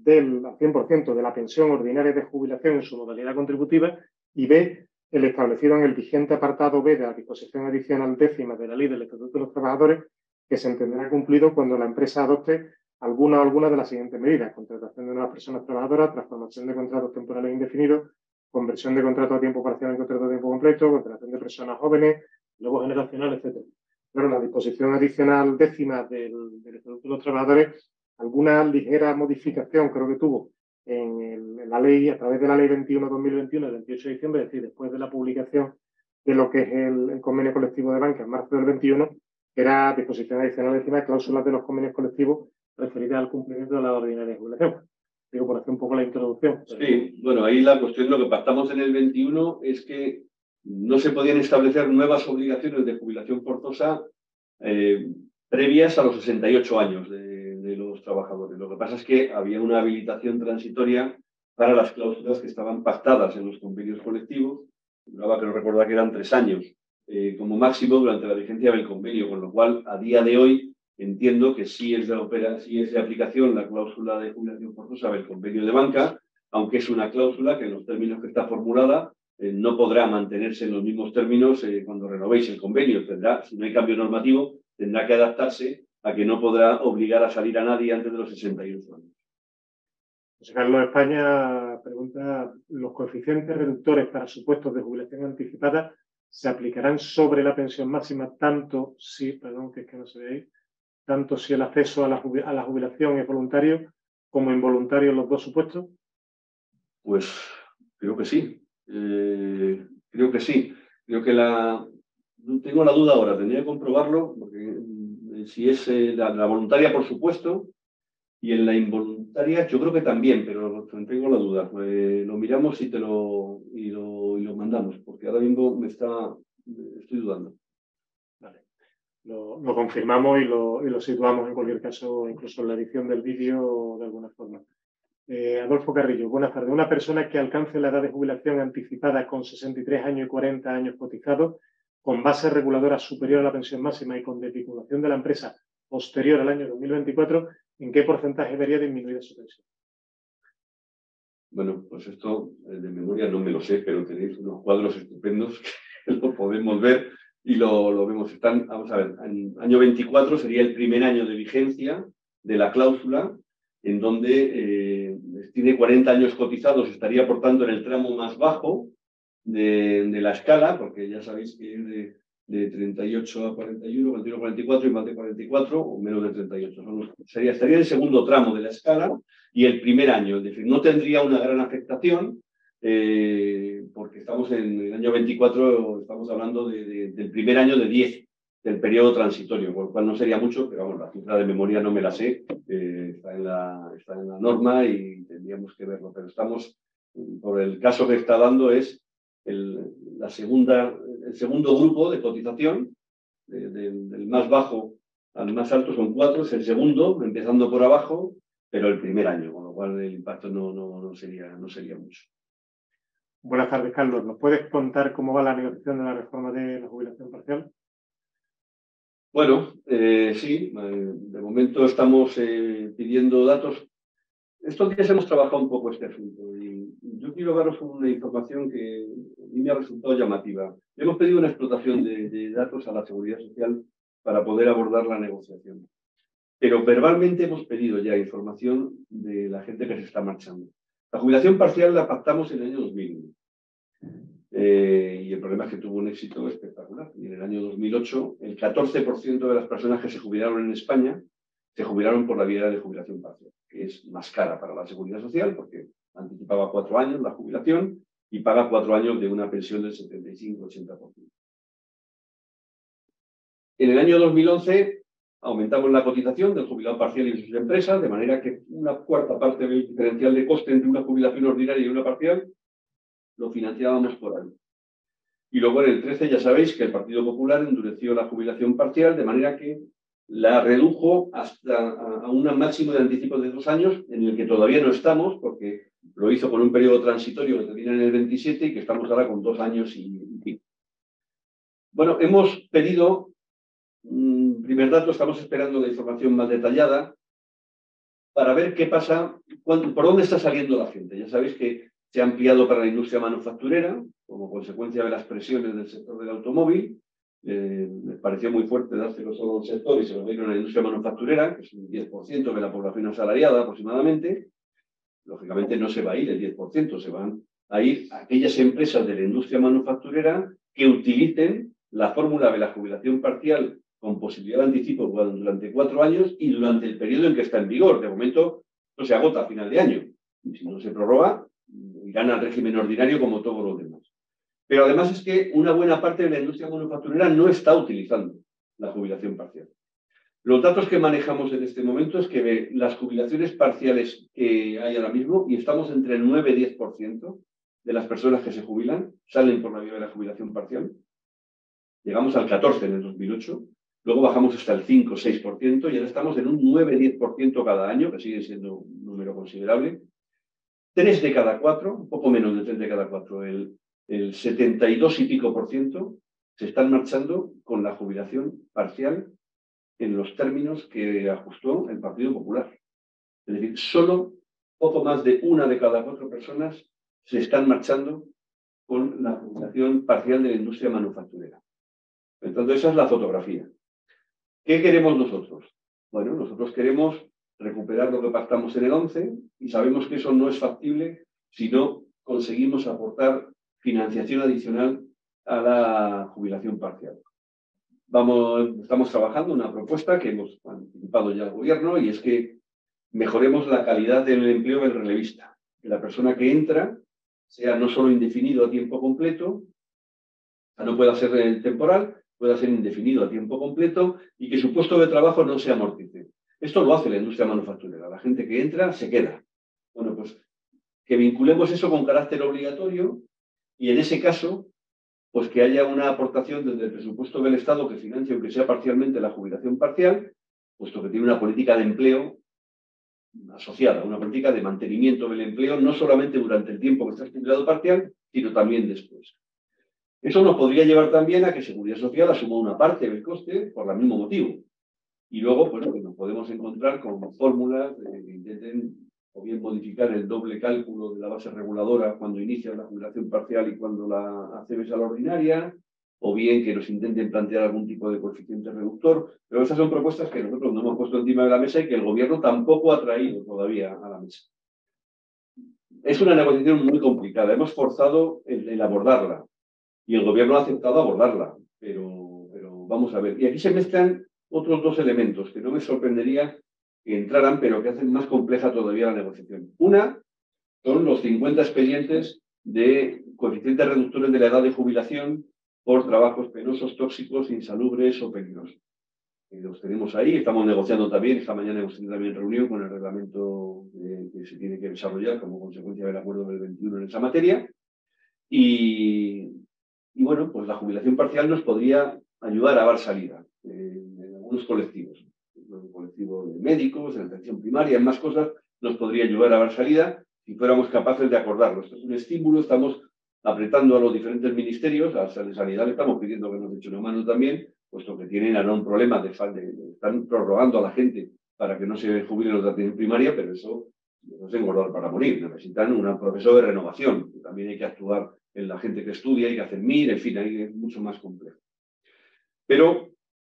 de la pensión ordinaria de jubilación en su modalidad contributiva. Y B, el establecido en el vigente apartado B de la disposición adicional 10ª de la Ley del Estatuto de los Trabajadores, que se entenderá cumplido cuando la empresa adopte alguna o alguna de las siguientes medidas: contratación de nuevas personas trabajadoras, transformación de contratos temporales indefinidos, conversión de contrato a tiempo parcial en contrato a tiempo completo, contratación de personas jóvenes, relevo generacional, etc. Pero la disposición adicional 10ª del Estatuto de los Trabajadores, alguna ligera modificación creo que tuvo en la ley, a través de la ley 21/2021, del 28 de diciembre, es decir, después de la publicación de lo que es el convenio colectivo de banca en marzo del 21, que era disposición adicional 10ª, cláusulas de los convenios colectivos referidas al cumplimiento de la ordinaria de jubilación. Digo, por hacer un poco la introducción. Pero... Sí, bueno, ahí la cuestión, lo que pactamos en el 21 es que no se podían establecer nuevas obligaciones de jubilación forzosa previas a los 68 años de los trabajadores. Lo que pasa es que había una habilitación transitoria para las cláusulas que estaban pactadas en los convenios colectivos, creo recordar que eran 3 años como máximo durante la vigencia del convenio, con lo cual, a día de hoy, entiendo que sí es de aplicación la cláusula de jubilación forzosa del convenio de banca, aunque es una cláusula que en los términos que está formulada no podrá mantenerse en los mismos términos cuando renovéis el convenio. Si no hay cambio normativo, tendrá que adaptarse a que no podrá obligar a salir a nadie antes de los 68 años. José Carlos España pregunta, ¿los coeficientes reductores para supuestos de jubilación anticipada se aplicarán sobre la pensión máxima tanto si, perdón, que es que no se ve ahí, tanto si el acceso a la jubilación es voluntario como involuntario en los dos supuestos? Pues creo que sí. Creo que sí. Creo que no tengo la duda ahora, tendría que comprobarlo, porque si es la voluntaria, por supuesto, y en la involuntaria yo creo que también, pero tengo la duda. Lo miramos y lo mandamos, porque ahora mismo estoy dudando. Vale. Lo confirmamos y lo situamos en cualquier caso, incluso en la edición del vídeo de alguna forma. Adolfo Carrillo, buenas tardes. Una persona que alcance la edad de jubilación anticipada con 63 años y 40 años cotizados, con base reguladora superior a la pensión máxima y con desvinculación de la empresa posterior al año 2024, ¿en qué porcentaje vería disminuida su pensión? Bueno, pues esto de memoria no me lo sé, pero tenéis unos cuadros estupendos que lo podemos ver y lo vemos. Vamos a ver, en año 24 sería el primer año de vigencia de la cláusula, en donde tiene 40 años cotizados, estaría por tanto en el tramo más bajo de la escala, porque ya sabéis que es de 38 a 41, 41 a 44 y más de 44 o menos de 38. Estaría en el segundo tramo de la escala y el primer año, es decir, no tendría una gran afectación porque estamos en el año 24, estamos hablando del primer año de 10 del periodo transitorio, por lo cual no sería mucho, pero vamos, la cifra de memoria no me la sé, está en la norma y tendríamos que verlo, pero estamos, por el caso que está dando, es el segundo grupo de cotización, del más bajo al más alto son 4, es el segundo, empezando por abajo, pero el primer año, con lo cual el impacto no sería mucho. Buenas tardes, Carlos. ¿Nos puedes contar cómo va la negociación de la reforma de la jubilación parcial? Bueno, sí, de momento estamos pidiendo datos. Estos días hemos trabajado un poco este asunto y yo quiero daros una información que a mí me ha resultado llamativa. Hemos pedido una explotación de datos a la Seguridad Social para poder abordar la negociación. Pero verbalmente hemos pedido ya información de la gente que se está marchando. La jubilación parcial la pactamos en el año 2001. Y el problema es que tuvo un éxito espectacular. Y en el año 2008, el 14% de las personas que se jubilaron en España se jubilaron por la vía de jubilación parcial, que es más cara para la Seguridad Social porque anticipaba 4 años la jubilación y paga 4 años de una pensión del 75-80%. En el año 2011 aumentamos la cotización del jubilado parcial y sus empresas, de manera que una cuarta parte del diferencial de coste entre una jubilación ordinaria y una parcial lo financiábamos por año. Y luego en el 13 ya sabéis que el Partido Popular endureció la jubilación parcial, de manera que la redujo hasta a un máximo de anticipo de 2 años, en el que todavía no estamos, porque lo hizo con un periodo transitorio que termina en el 27 y que estamos ahora con 2 años y pico. Bueno, hemos pedido, primer dato, estamos esperando la información más detallada para ver qué pasa, por dónde está saliendo la gente. Ya sabéis que se ha ampliado para la industria manufacturera, como consecuencia de las presiones del sector del automóvil. Les pareció muy fuerte dárselo solo al sector y se lo dieron a la industria manufacturera, que es un 10% de la población asalariada aproximadamente. Lógicamente no se va a ir el 10%, se van a ir aquellas empresas de la industria manufacturera que utilicen la fórmula de la jubilación parcial con posibilidad de anticipo durante 4 años y durante el periodo en que está en vigor. De momento no se agota a final de año. Y si no se prorroga, irán al régimen ordinario como todos los demás. Pero además es que una buena parte de la industria manufacturera no está utilizando la jubilación parcial. Los datos que manejamos en este momento es que las jubilaciones parciales que hay ahora mismo, y estamos entre el 9 y 10% de las personas que se jubilan, salen por la vía de la jubilación parcial. Llegamos al 14% en el 2008, luego bajamos hasta el 5 o 6% y ahora estamos en un 9-10% cada año, que sigue siendo un número considerable. 3 de cada 4, un poco menos de 3 de cada 4, el 72 y pico por ciento se están marchando con la jubilación parcial en los términos que ajustó el Partido Popular. Es decir, solo poco más de 1 de cada 4 personas se están marchando con la jubilación parcial de la industria manufacturera. Entonces, esa es la fotografía. ¿Qué queremos nosotros? Bueno, nosotros queremos recuperar lo que pactamos en el 11 y sabemos que eso no es factible si no conseguimos aportar financiación adicional a la jubilación parcial. Estamos trabajando una propuesta que hemos anticipado ya al gobierno y es que mejoremos la calidad del empleo del relevista. Que la persona que entra sea no solo indefinido a tiempo completo, no pueda ser temporal, pueda ser indefinido a tiempo completo y que su puesto de trabajo no se amortice. Esto lo hace la industria manufacturera. La gente que entra se queda. Bueno, pues que vinculemos eso con carácter obligatorio y en ese caso, pues que haya una aportación desde el presupuesto del Estado que financie, aunque sea parcialmente, la jubilación parcial, puesto que tiene una política de empleo asociada, una política de mantenimiento del empleo, no solamente durante el tiempo que está jubilado parcial, sino también después. Eso nos podría llevar también a que Seguridad Social asuma una parte del coste por el mismo motivo. Y luego, pues, nos podemos encontrar con fórmulas que intenten o bien modificar el doble cálculo de la base reguladora cuando inicia la jubilación parcial y cuando la accedes a la ordinaria, o bien que nos intenten plantear algún tipo de coeficiente reductor. Pero esas son propuestas que nosotros no hemos puesto encima de la mesa y que el gobierno tampoco ha traído todavía a la mesa. Es una negociación muy complicada. Hemos forzado el abordarla y el gobierno ha aceptado abordarla. Pero vamos a ver. Y aquí se mezclan otros 2 elementos que no me sorprendería que entraran, pero que hacen más compleja todavía la negociación. Una son los 50 expedientes de coeficientes reductores de la edad de jubilación por trabajos penosos, tóxicos, insalubres o peligrosos. Los tenemos ahí, estamos negociando también, esta mañana hemos tenido también reunión con el reglamento que se tiene que desarrollar como consecuencia del acuerdo del 21 en esa materia. Y bueno, pues la jubilación parcial nos podría ayudar a dar salida en algunos colectivos. El colectivo de médicos, de atención primaria, en más cosas, nos podría ayudar a dar salida si fuéramos capaces de acordarlo. Esto es un estímulo, estamos apretando a los diferentes ministerios, a Sanidad le estamos pidiendo que nos eche una mano también, puesto que tienen ahora un problema están prorrogando a la gente para que no se jubilen los de atención primaria, pero eso no es engordar para morir. Necesitan un proceso de renovación. También hay que actuar en la gente que estudia, hay que hacer MIR, en fin, ahí es mucho más complejo. Pero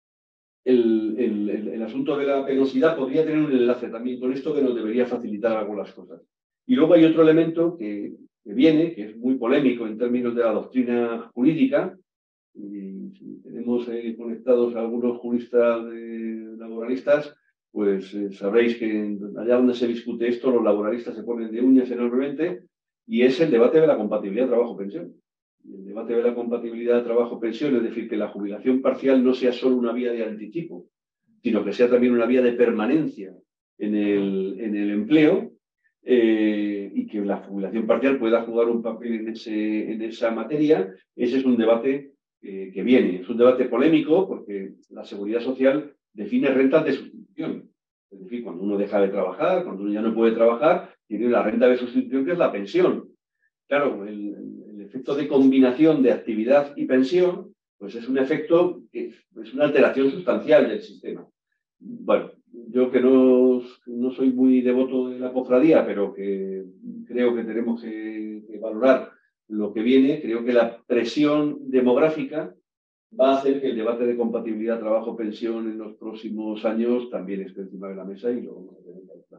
el asunto de la penosidad podría tener un enlace también con esto que nos debería facilitar algunas cosas. Y luego hay otro elemento que viene, que es muy polémico en términos de la doctrina jurídica, y si tenemos conectados a algunos juristas laboralistas, pues sabréis que allá donde se discute esto, los laboralistas se ponen de uñas enormemente, y es el debate de la compatibilidad trabajo-pensión. El debate de la compatibilidad trabajo-pensión, es decir, que la jubilación parcial no sea solo una vía de anticipo, sino que sea también una vía de permanencia en el empleo, y que la jubilación parcial pueda jugar un papel en esa materia. Ese es un debate que viene. Es un debate polémico porque la Seguridad Social define rentas de sustitución. Es decir, cuando uno deja de trabajar, cuando uno ya no puede trabajar, tiene la renta de sustitución, que es la pensión. Claro, el efecto de combinación de actividad y pensión, pues es un efecto, es una alteración sustancial del sistema. Bueno, yo que no soy muy devoto de la cofradía, pero que creo que tenemos que valorar lo que viene, creo que la presión demográfica va a hacer que el debate de compatibilidad trabajo-pensión en los próximos años también esté encima de la mesa y lo vamos a tener que adoptar.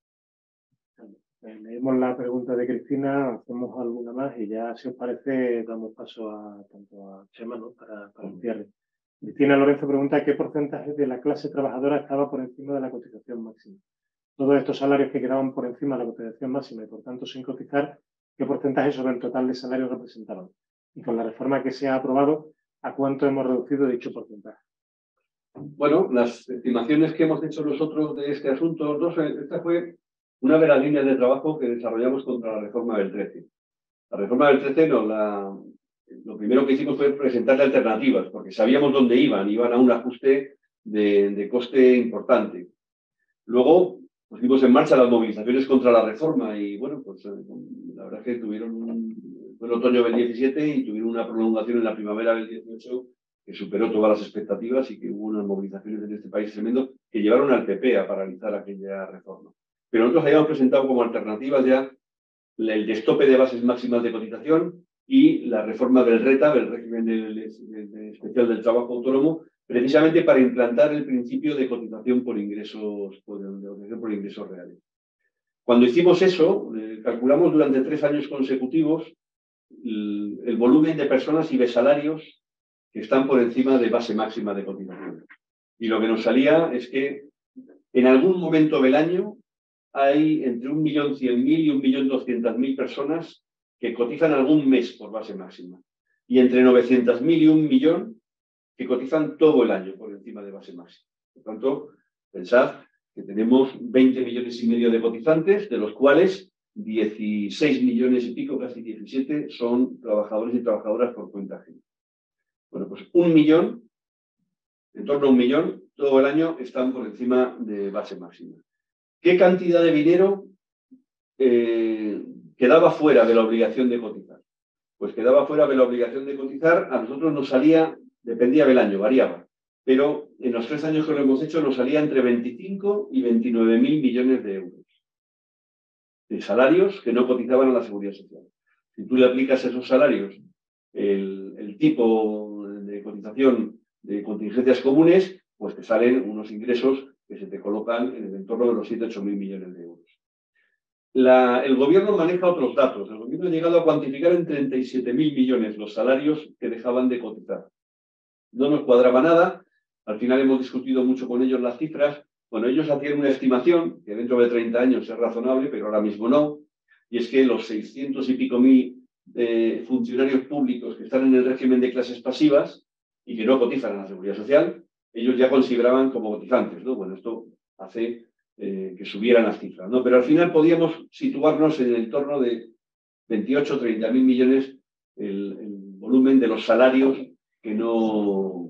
Leemos la pregunta de Cristina, hacemos alguna más y ya, si os parece, damos paso tanto a Chema, ¿no? para el cierre. Cristina Lorenzo pregunta qué porcentaje de la clase trabajadora estaba por encima de la cotización máxima. Todos estos salarios que quedaban por encima de la cotización máxima y por tanto sin cotizar, ¿qué porcentaje sobre el total de salarios representaban? Y con la reforma que se ha aprobado, ¿a cuánto hemos reducido dicho porcentaje? Bueno, las estimaciones que hemos hecho nosotros de este asunto, esta fue una de las líneas de trabajo que desarrollamos contra la reforma del 13. La reforma del 13 lo primero que hicimos fue presentarle alternativas, porque sabíamos dónde iban a un ajuste de coste importante. Luego pusimos en marcha las movilizaciones contra la reforma y, bueno, pues la verdad es que fue en otoño del 17 y tuvieron una prolongación en la primavera del 18 que superó todas las expectativas y que hubo unas movilizaciones en este país tremendo que llevaron al PP a paralizar aquella reforma. Pero nosotros habíamos presentado como alternativas ya el destope de bases máximas de cotización y la reforma del RETA, del régimen especial del trabajo autónomo, precisamente para implantar el principio de cotización por ingresos, por ingresos reales. Cuando hicimos eso, calculamos durante 3 años consecutivos el volumen de personas y de salarios que están por encima de base máxima de cotización. Y lo que nos salía es que en algún momento del año hay entre 1.100.000 y 1.200.000 personas que cotizan algún mes por base máxima. Y entre 900.000 y 1 millón que cotizan todo el año por encima de base máxima. Por tanto, pensad que tenemos 20 millones y medio de cotizantes, de los cuales 16 millones y pico, casi 17, son trabajadores y trabajadoras por cuenta ajena. Bueno, pues 1 millón, en torno a 1 millón, todo el año están por encima de base máxima. ¿Qué cantidad de dinero quedaba fuera de la obligación de cotizar? Pues quedaba fuera de la obligación de cotizar, a nosotros nos salía, dependía del año, variaba, pero en los 3 años que lo hemos hecho nos salía entre 25 y 29.000 millones de euros de salarios que no cotizaban a la Seguridad Social. Si tú le aplicas a esos salarios el tipo de cotización de contingencias comunes, pues te salen unos ingresos que se te colocan en el entorno de los 7.000 o 8.000 millones de euros. El gobierno maneja otros datos. El gobierno ha llegado a cuantificar en 37.000 millones los salarios que dejaban de cotizar. No nos cuadraba nada. Al final hemos discutido mucho con ellos las cifras. Bueno, ellos hacían una estimación que dentro de 30 años es razonable, pero ahora mismo no. Y es que los 600 y pico mil funcionarios públicos que están en el régimen de clases pasivas y que no cotizan a la Seguridad Social, ellos ya consideraban como cotizantes, ¿no? Bueno, esto hace que subieran las cifras, ¿no? Pero al final podíamos situarnos en el entorno de 28 o 30.000 millones el volumen de los salarios que no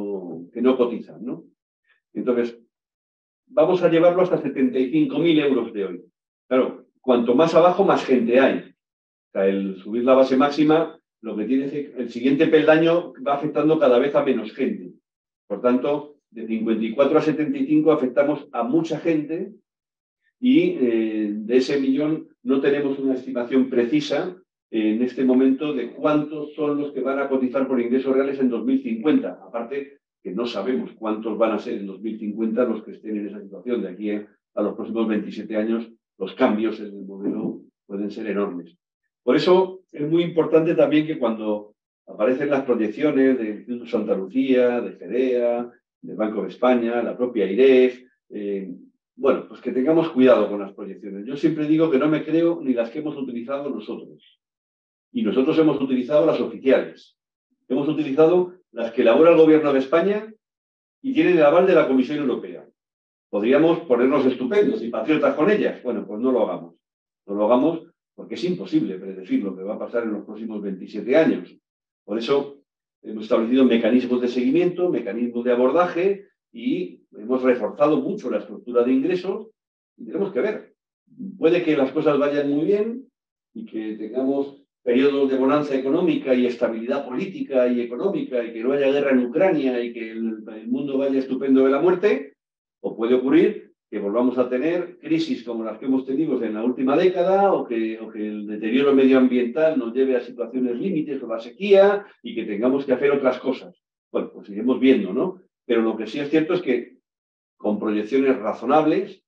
cotizan, ¿no? Entonces, vamos a llevarlo hasta 75.000 euros de hoy. Claro, cuanto más abajo, más gente hay. O sea, el subir la base máxima, lo que tiene es que el siguiente peldaño va afectando cada vez a menos gente. Por tanto, de 54 a 75 afectamos a mucha gente y de ese millón no tenemos una estimación precisa en este momento de cuántos son los que van a cotizar por ingresos reales en 2050. Aparte que no sabemos cuántos van a ser en 2050 los que estén en esa situación. De aquí a los próximos 27 años los cambios en el modelo pueden ser enormes. Por eso es muy importante también que cuando aparecen las proyecciones del Instituto Santa Lucía, de FEDEA, del Banco de España, la propia IREF, bueno, pues que tengamos cuidado con las proyecciones. Yo siempre digo que no me creo ni las que hemos utilizado nosotros. Y nosotros hemos utilizado las oficiales. Hemos utilizado las que elabora el Gobierno de España y tienen el aval de la Comisión Europea. Podríamos ponernos estupendos y patriotas con ellas. Bueno, pues no lo hagamos. No lo hagamos porque es imposible predecir lo que va a pasar en los próximos 27 años. Por eso hemos establecido mecanismos de seguimiento, mecanismos de abordaje y hemos reforzado mucho la estructura de ingresos y tenemos que ver. Puede que las cosas vayan muy bien y que tengamos periodos de bonanza económica y estabilidad política y económica y que no haya guerra en Ucrania y que el mundo vaya estupendo de la muerte, o puede ocurrir que volvamos a tener crisis como las que hemos tenido en la última década o que el deterioro medioambiental nos lleve a situaciones límites o la sequía y que tengamos que hacer otras cosas. Bueno, pues iremos viendo, ¿no? Pero lo que sí es cierto es que con proyecciones razonables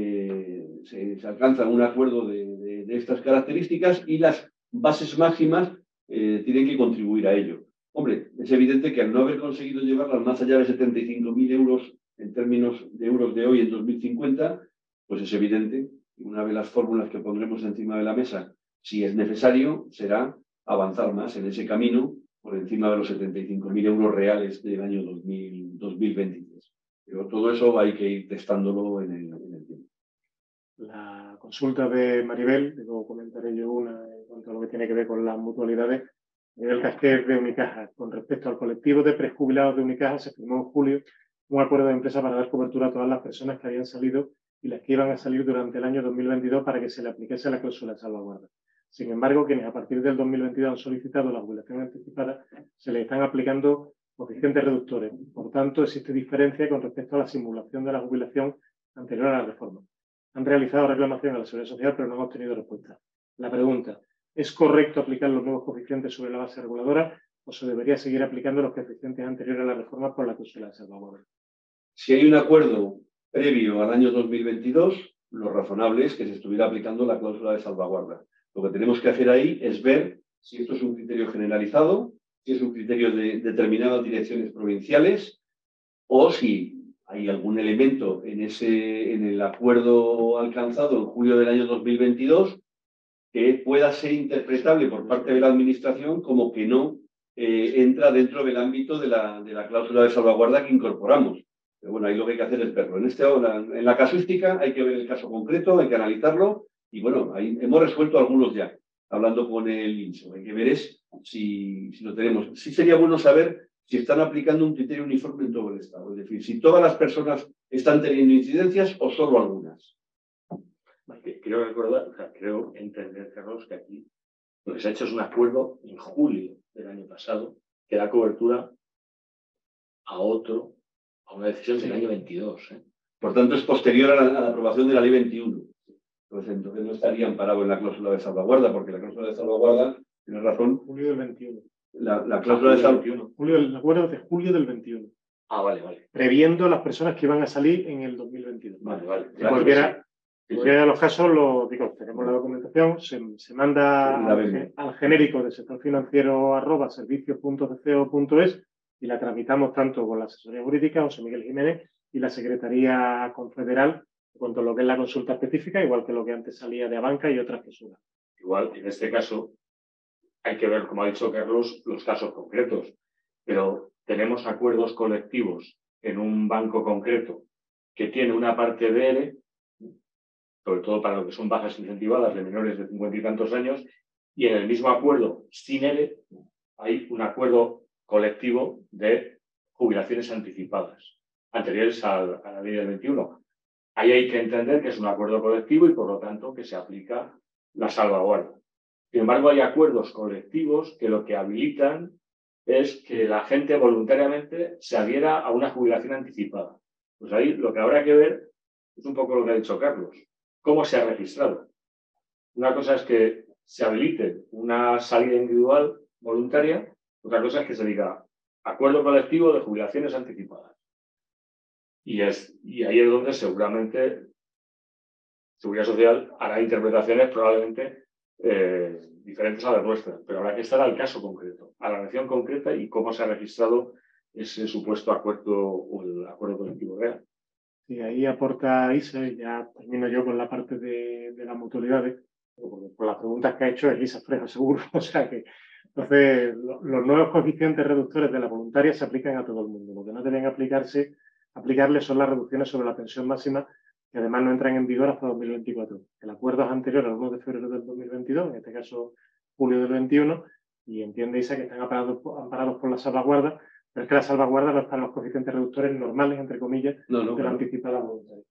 se alcanza un acuerdo de estas características y las bases máximas tienen que contribuir a ello. Hombre, es evidente que al no haber conseguido llevarlas más allá de 75.000 euros en términos de euros de hoy en 2050, pues es evidente que una de las fórmulas que pondremos encima de la mesa, si es necesario, será avanzar más en ese camino por encima de los 75.000 euros reales del año 2023. Pero todo eso hay que ir testándolo en el tiempo. La consulta de Maribel, luego comentaré yo una en cuanto a lo que tiene que ver con las mutualidades. Maribel Casquer de Unicaja. Con respecto al colectivo de prejubilados de Unicaja, se firmó en julio un acuerdo de empresa para dar cobertura a todas las personas que habían salido y las que iban a salir durante el año 2022 para que se le aplicase la cláusula de salvaguarda. Sin embargo, quienes a partir del 2022 han solicitado la jubilación anticipada, se les están aplicando coeficientes reductores. Por tanto, existe diferencia con respecto a la simulación de la jubilación anterior a la reforma. Han realizado reclamación a la Seguridad Social, pero no han obtenido respuesta. La pregunta, ¿es correcto aplicar los nuevos coeficientes sobre la base reguladora o se debería seguir aplicando los coeficientes anteriores a la reforma por la cláusula de salvaguarda? Si hay un acuerdo previo al año 2022, lo razonable es que se estuviera aplicando la cláusula de salvaguarda. Lo que tenemos que hacer ahí es ver si esto es un criterio generalizado, si es un criterio de determinadas direcciones provinciales o si hay algún elemento en el acuerdo alcanzado en julio del año 2022 que pueda ser interpretable por parte de la Administración como que no entra dentro del ámbito de la cláusula de salvaguarda que incorporamos. Pero bueno, ahí lo que hay que hacer es verlo. En la casuística hay que ver el caso concreto, hay que analizarlo y bueno, ahí hemos resuelto algunos ya, hablando con el INSO. Hay que ver si lo tenemos. Sí sería bueno saber si están aplicando un criterio uniforme en todo el Estado. Es decir, si todas las personas están teniendo incidencias o solo algunas. Creo entender, Carlos, que aquí lo que se ha hecho es un acuerdo en julio del año pasado que da cobertura a una decisión del año 22. Por tanto, es posterior a la aprobación de la Ley 21. Entonces no estaría amparado en la cláusula de salvaguarda, porque la cláusula de salvaguarda, tiene razón. Julio del 21. La cláusula de salvaguarda. El acuerdo de julio del 21. Ah, vale. Previendo las personas que iban a salir en el 2022. Vale. En cualquiera de los casos, tenemos la documentación, se manda al genérico de sectorfinanciero@servicios.cco.es y la tramitamos tanto con la asesoría jurídica, José Miguel Jiménez, y la Secretaría Confederal, en cuanto a lo que es la consulta específica, igual que lo que antes salía de Abanca y otras personas. Igual, en este caso, hay que ver, como ha dicho Carlos, los casos concretos. Pero tenemos acuerdos colectivos en un banco concreto que tiene una parte de ERE, sobre todo para lo que son bajas incentivadas de menores de 50 y tantos años, y en el mismo acuerdo sin ERE hay un acuerdo colectivo de jubilaciones anticipadas, anteriores a la ley del 21. Ahí hay que entender que es un acuerdo colectivo y, por lo tanto, que se aplica la salvaguarda. Sin embargo, hay acuerdos colectivos que lo que habilitan es que la gente voluntariamente se adhiera a una jubilación anticipada. Pues ahí lo que habrá que ver es un poco lo que ha dicho Carlos. ¿Cómo se ha registrado? Una cosa es que se habilite una salida individual voluntaria, otra cosa es que se diga acuerdo colectivo de jubilaciones anticipadas. Y ahí es donde seguramente Seguridad Social hará interpretaciones probablemente diferentes a las nuestras, pero habrá que estar al caso concreto, a la nación concreta y cómo se ha registrado ese supuesto acuerdo o el acuerdo colectivo real. Y ahí aporta Isa, y ya termino yo con la parte de las mutualidades, porque por las preguntas que ha hecho es Isa Freja, seguro. O sea que, entonces, los nuevos coeficientes reductores de la voluntaria se aplican a todo el mundo. Lo que no deben aplicarle son las reducciones sobre la pensión máxima, que además no entran en vigor hasta 2024. El acuerdo es anterior al 1 de febrero del 2022, en este caso julio del 21, y entiende Isa que están amparados por la salvaguarda, pero es que la salvaguarda no están los coeficientes reductores normales, entre comillas, de la anticipada voluntaria.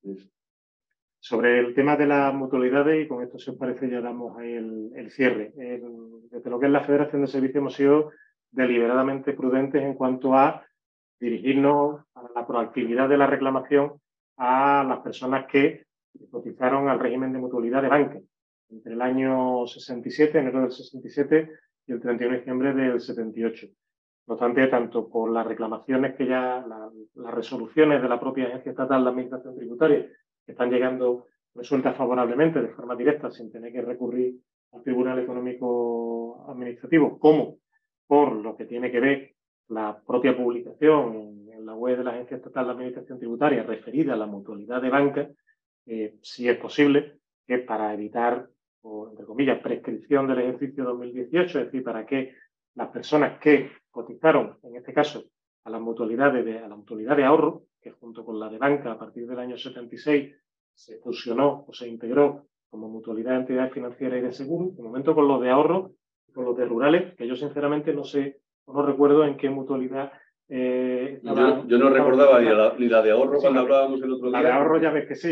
Sobre el tema de las mutualidades, y con esto, si os parece, ya damos ahí el cierre. Desde lo que es la Federación de Servicios hemos sido deliberadamente prudentes en cuanto a dirigirnos a la proactividad de la reclamación a las personas que cotizaron al régimen de mutualidad de banca entre el año 67, enero del 67, y el 31 de diciembre del 78. No obstante, tanto por las reclamaciones que ya, las resoluciones de la propia Agencia Estatal de Administración Tributaria, que están llegando resueltas favorablemente de forma directa, sin tener que recurrir al Tribunal Económico Administrativo, como por lo que tiene que ver la propia publicación en la web de la Agencia Estatal de Administración Tributaria referida a la mutualidad de banca, si es posible, que para evitar, o entre comillas, prescripción del ejercicio 2018, es decir, para que las personas que cotizaron, en este caso, a la mutualidad de ahorro, que junto con la de banca a partir del año 76 se fusionó o se integró como mutualidad de entidades financieras y de seguro, de momento con los de ahorro y con los de rurales, que yo sinceramente no sé, no recuerdo en qué mutualidad. Yo no recordaba ni la de ahorro cuando hablábamos el otro día. La de ahorro ya ves que sí,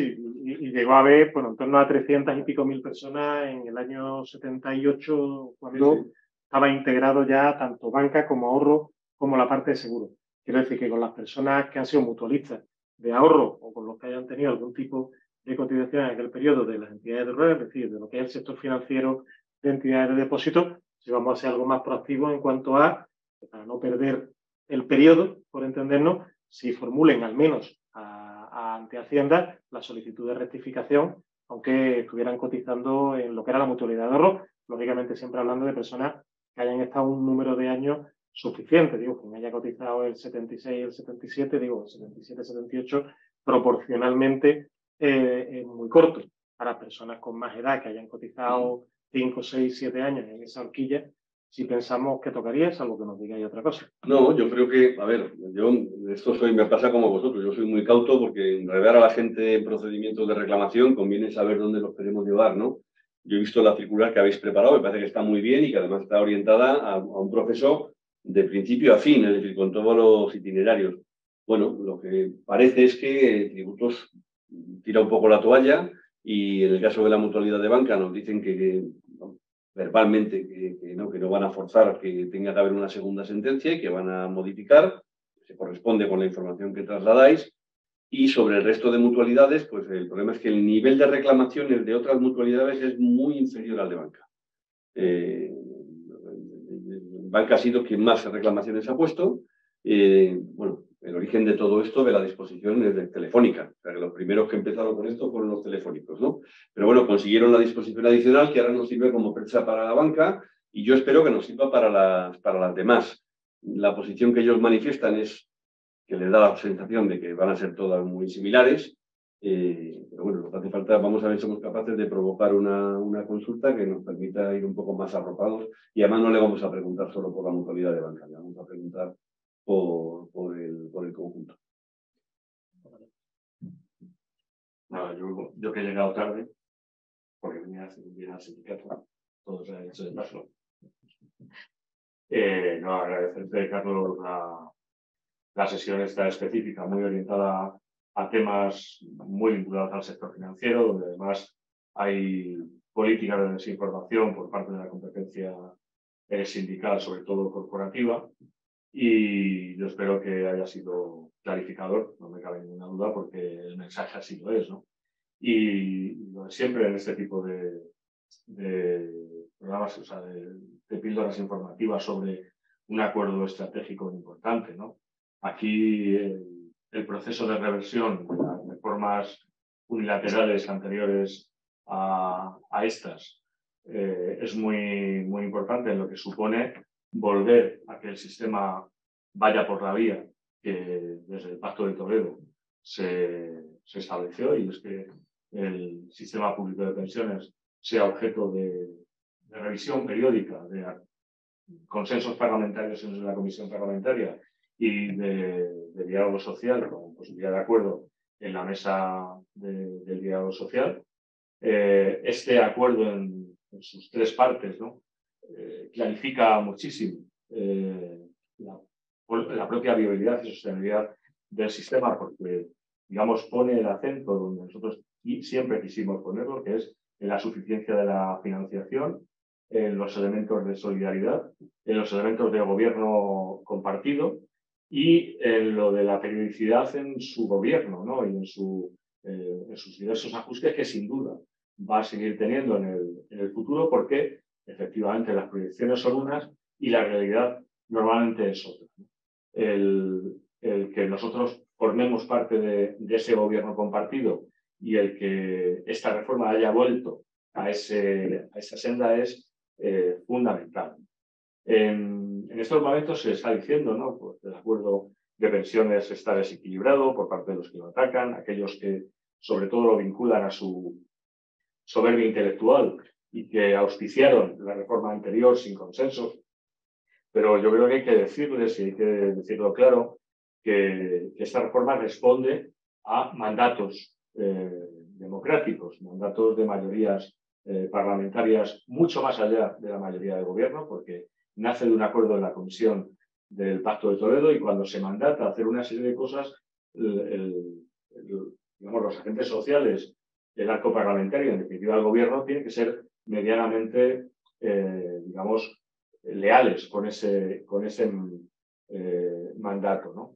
y llegó a haber, bueno, en torno a 300 y pico mil personas en el año 78, cuando estaba integrado ya tanto banca como ahorro, como la parte de seguro. Quiero decir que con las personas que han sido mutualistas de ahorro o con los que hayan tenido algún tipo de cotización en aquel periodo de las entidades de ROE, es decir, de lo que es el sector financiero de entidades de depósito, si vamos a ser algo más proactivo en cuanto a, para no perder el periodo, por entendernos, si formulen al menos ante Hacienda la solicitud de rectificación, aunque estuvieran cotizando en lo que era la mutualidad de ahorro, lógicamente siempre hablando de personas que hayan estado un número de años suficiente. Digo, quien haya cotizado el 76 y el 77, digo, el 77, 78, proporcionalmente muy corto. Para personas con más edad que hayan cotizado 5, 6, 7 años en esa horquilla, si pensamos que tocaría, salvo que nos digáis otra cosa. No, yo creo que, a ver, yo me pasa como vosotros, yo soy muy cauto porque enredar a la gente en procedimientos de reclamación conviene saber dónde los queremos llevar, ¿no? Yo he visto la circular que habéis preparado, me parece que está muy bien y que además está orientada a un proceso de principio a fin, es decir, con todos los itinerarios. Bueno, lo que parece es que Tributos tira un poco la toalla y en el caso de la mutualidad de banca nos dicen que verbalmente que no van a forzar que tenga que haber una segunda sentencia y que van a modificar, se corresponde con la información que trasladáis. Y sobre el resto de mutualidades, pues el problema es que el nivel de reclamaciones de otras mutualidades es muy inferior al de banca. Banca ha sido quien más reclamaciones ha puesto. Bueno, el origen de todo esto de la disposición es de Telefónica. O sea, que los primeros que empezaron con esto fueron los telefónicos, ¿no? Pero bueno, consiguieron la disposición adicional que ahora nos sirve como percha para la banca y yo espero que nos sirva para las demás. La posición que ellos manifiestan es que les da la sensación de que van a ser todas muy similares. Pero bueno, lo que hace falta, vamos a ver si somos capaces de provocar una consulta que nos permita ir un poco más arropados y además no le vamos a preguntar solo por la mutualidad de banca, le vamos a preguntar por el conjunto. Nada, yo que he llegado tarde, porque venía al sindicato, todo se ha hecho de paso. No, agradecerte, Carlos, la sesión esta específica, muy orientada a temas muy vinculados al sector financiero, donde además hay políticas de desinformación por parte de la competencia sindical, sobre todo corporativa, y yo espero que haya sido clarificador, no me cabe ninguna duda, porque el mensaje así lo es, ¿no? Y lo de siempre en este tipo de programas, o sea, de píldoras informativas sobre un acuerdo estratégico importante, ¿no? Aquí el proceso de reversión de las reformas unilaterales anteriores a estas es muy, muy importante en lo que supone volver a que el sistema vaya por la vía que desde el Pacto de Toledo se estableció, y es que el sistema público de pensiones sea objeto de revisión periódica, de consensos parlamentarios en la comisión parlamentaria y de diálogo social, con posibilidad de acuerdo en la mesa del diálogo social. Este acuerdo en sus tres partes, ¿no? Clarifica muchísimo la propia viabilidad y sostenibilidad del sistema, porque, digamos, pone el acento donde nosotros siempre quisimos ponerlo, que es en la suficiencia de la financiación, en los elementos de solidaridad, en los elementos de gobierno compartido y en lo de la periodicidad en su gobierno, ¿no? Y en sus diversos ajustes que sin duda va a seguir teniendo en el futuro, porque efectivamente las proyecciones son unas y la realidad normalmente es otra, ¿no? El que nosotros formemos parte de ese gobierno compartido y el que esta reforma haya vuelto a esa senda es fundamental. En estos momentos se está diciendo, ¿no? Pues el acuerdo de pensiones está desequilibrado por parte de los que lo atacan, aquellos que sobre todo lo vinculan a su soberbia intelectual y que auspiciaron la reforma anterior sin consenso. Pero yo creo que hay que decirles, y hay que decirlo claro, que esta reforma responde a mandatos democráticos, mandatos de mayorías parlamentarias mucho más allá de la mayoría de gobierno, porque nace de un acuerdo en la Comisión del Pacto de Toledo, y cuando se mandata hacer una serie de cosas, digamos, los agentes sociales el arco parlamentario, en definitiva el gobierno, tiene que ser medianamente, digamos, leales con ese mandato, ¿no?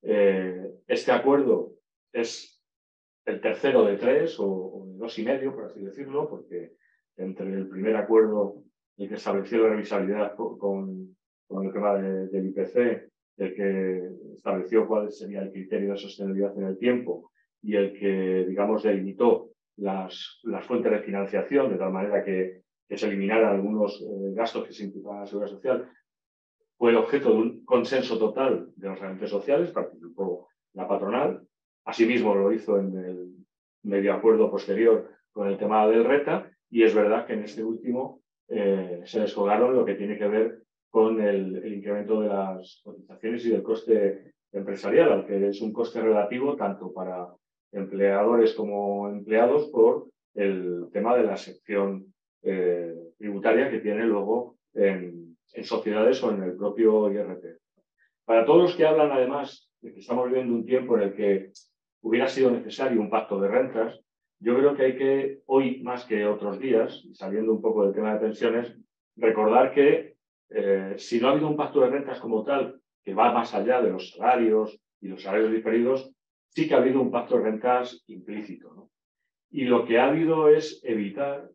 Este acuerdo es el tercero de 3 o de 2,5, por así decirlo, porque entre el primer acuerdo, el que estableció la revisabilidad con el tema del IPC, el que estableció cuál sería el criterio de sostenibilidad en el tiempo y el que, digamos, delimitó las fuentes de financiación de tal manera que se eliminaran algunos gastos que se imputaban a la Seguridad Social, fue el objeto de un consenso total de los agentes sociales, participó la patronal, asimismo lo hizo en el medio acuerdo posterior con el tema del RETA, y es verdad que en este último se descolgaron lo que tiene que ver con el incremento de las cotizaciones y del coste empresarial, aunque es un coste relativo tanto para empleadores como empleados por el tema de la sección tributaria que tiene luego en sociedades o en el propio IRPF. Para todos los que hablan, además, de que estamos viviendo un tiempo en el que hubiera sido necesario un pacto de rentas, yo creo que hay que, hoy más que otros días, saliendo un poco del tema de pensiones, recordar que si no ha habido un pacto de rentas como tal, que va más allá de los salarios y los salarios diferidos, sí que ha habido un pacto de rentas implícito, ¿no? Y lo que ha habido es evitar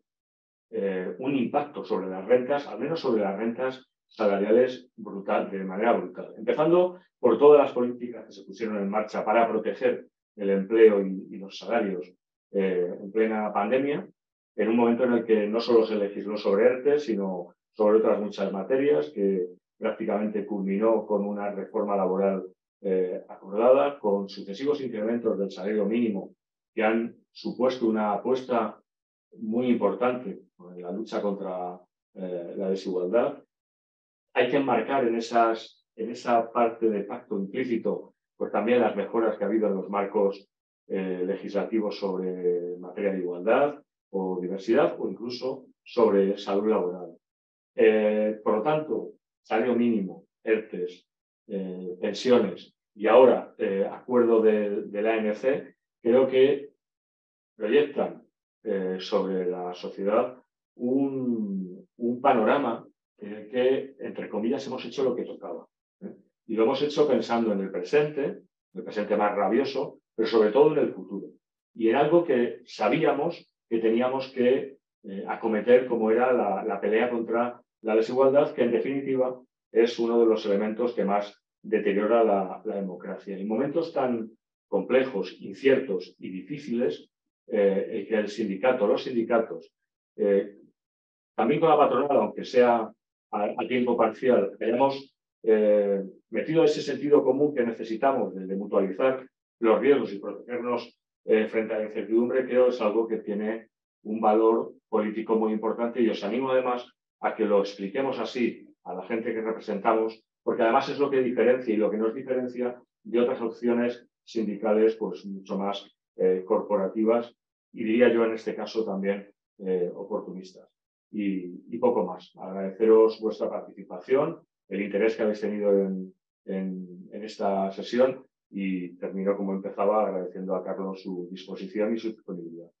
un impacto sobre las rentas, al menos sobre las rentas salariales de manera brutal. Empezando por todas las políticas que se pusieron en marcha para proteger el empleo y los salarios en plena pandemia, en un momento en el que no solo se legisló sobre ERTE, sino sobre otras muchas materias, que prácticamente culminó con una reforma laboral acordada, con sucesivos incrementos del salario mínimo que han supuesto una apuesta muy importante en la lucha contra la desigualdad. Hay que enmarcar en esa parte de pacto implícito pues también las mejoras que ha habido en los marcos legislativos sobre materia de igualdad o diversidad o incluso sobre salud laboral. Por lo tanto, salario mínimo, ERTES, pensiones y ahora acuerdo de la ANC, creo que proyectan sobre la sociedad un panorama en el que, entre comillas, hemos hecho lo que tocaba. Y lo hemos hecho pensando en el presente más rabioso, pero sobre todo en el futuro. Y en algo que sabíamos que teníamos que acometer, como era la pelea contra la desigualdad, que en definitiva es uno de los elementos que más deteriora la democracia. En momentos tan complejos, inciertos y difíciles, que los sindicatos, también con la patronal, aunque sea a tiempo parcial, hayamos metido ese sentido común que necesitamos de mutualizar los riesgos y protegernos frente a la incertidumbre, creo que es algo que tiene un valor político muy importante y os animo además a que lo expliquemos así a la gente que representamos, porque además es lo que diferencia y lo que nos diferencia de otras opciones sindicales pues mucho más corporativas y diría yo en este caso también oportunistas. Y poco más. Agradeceros vuestra participación, el interés que habéis tenido en esta sesión y termino como empezaba agradeciendo a Carlos su disposición y su disponibilidad.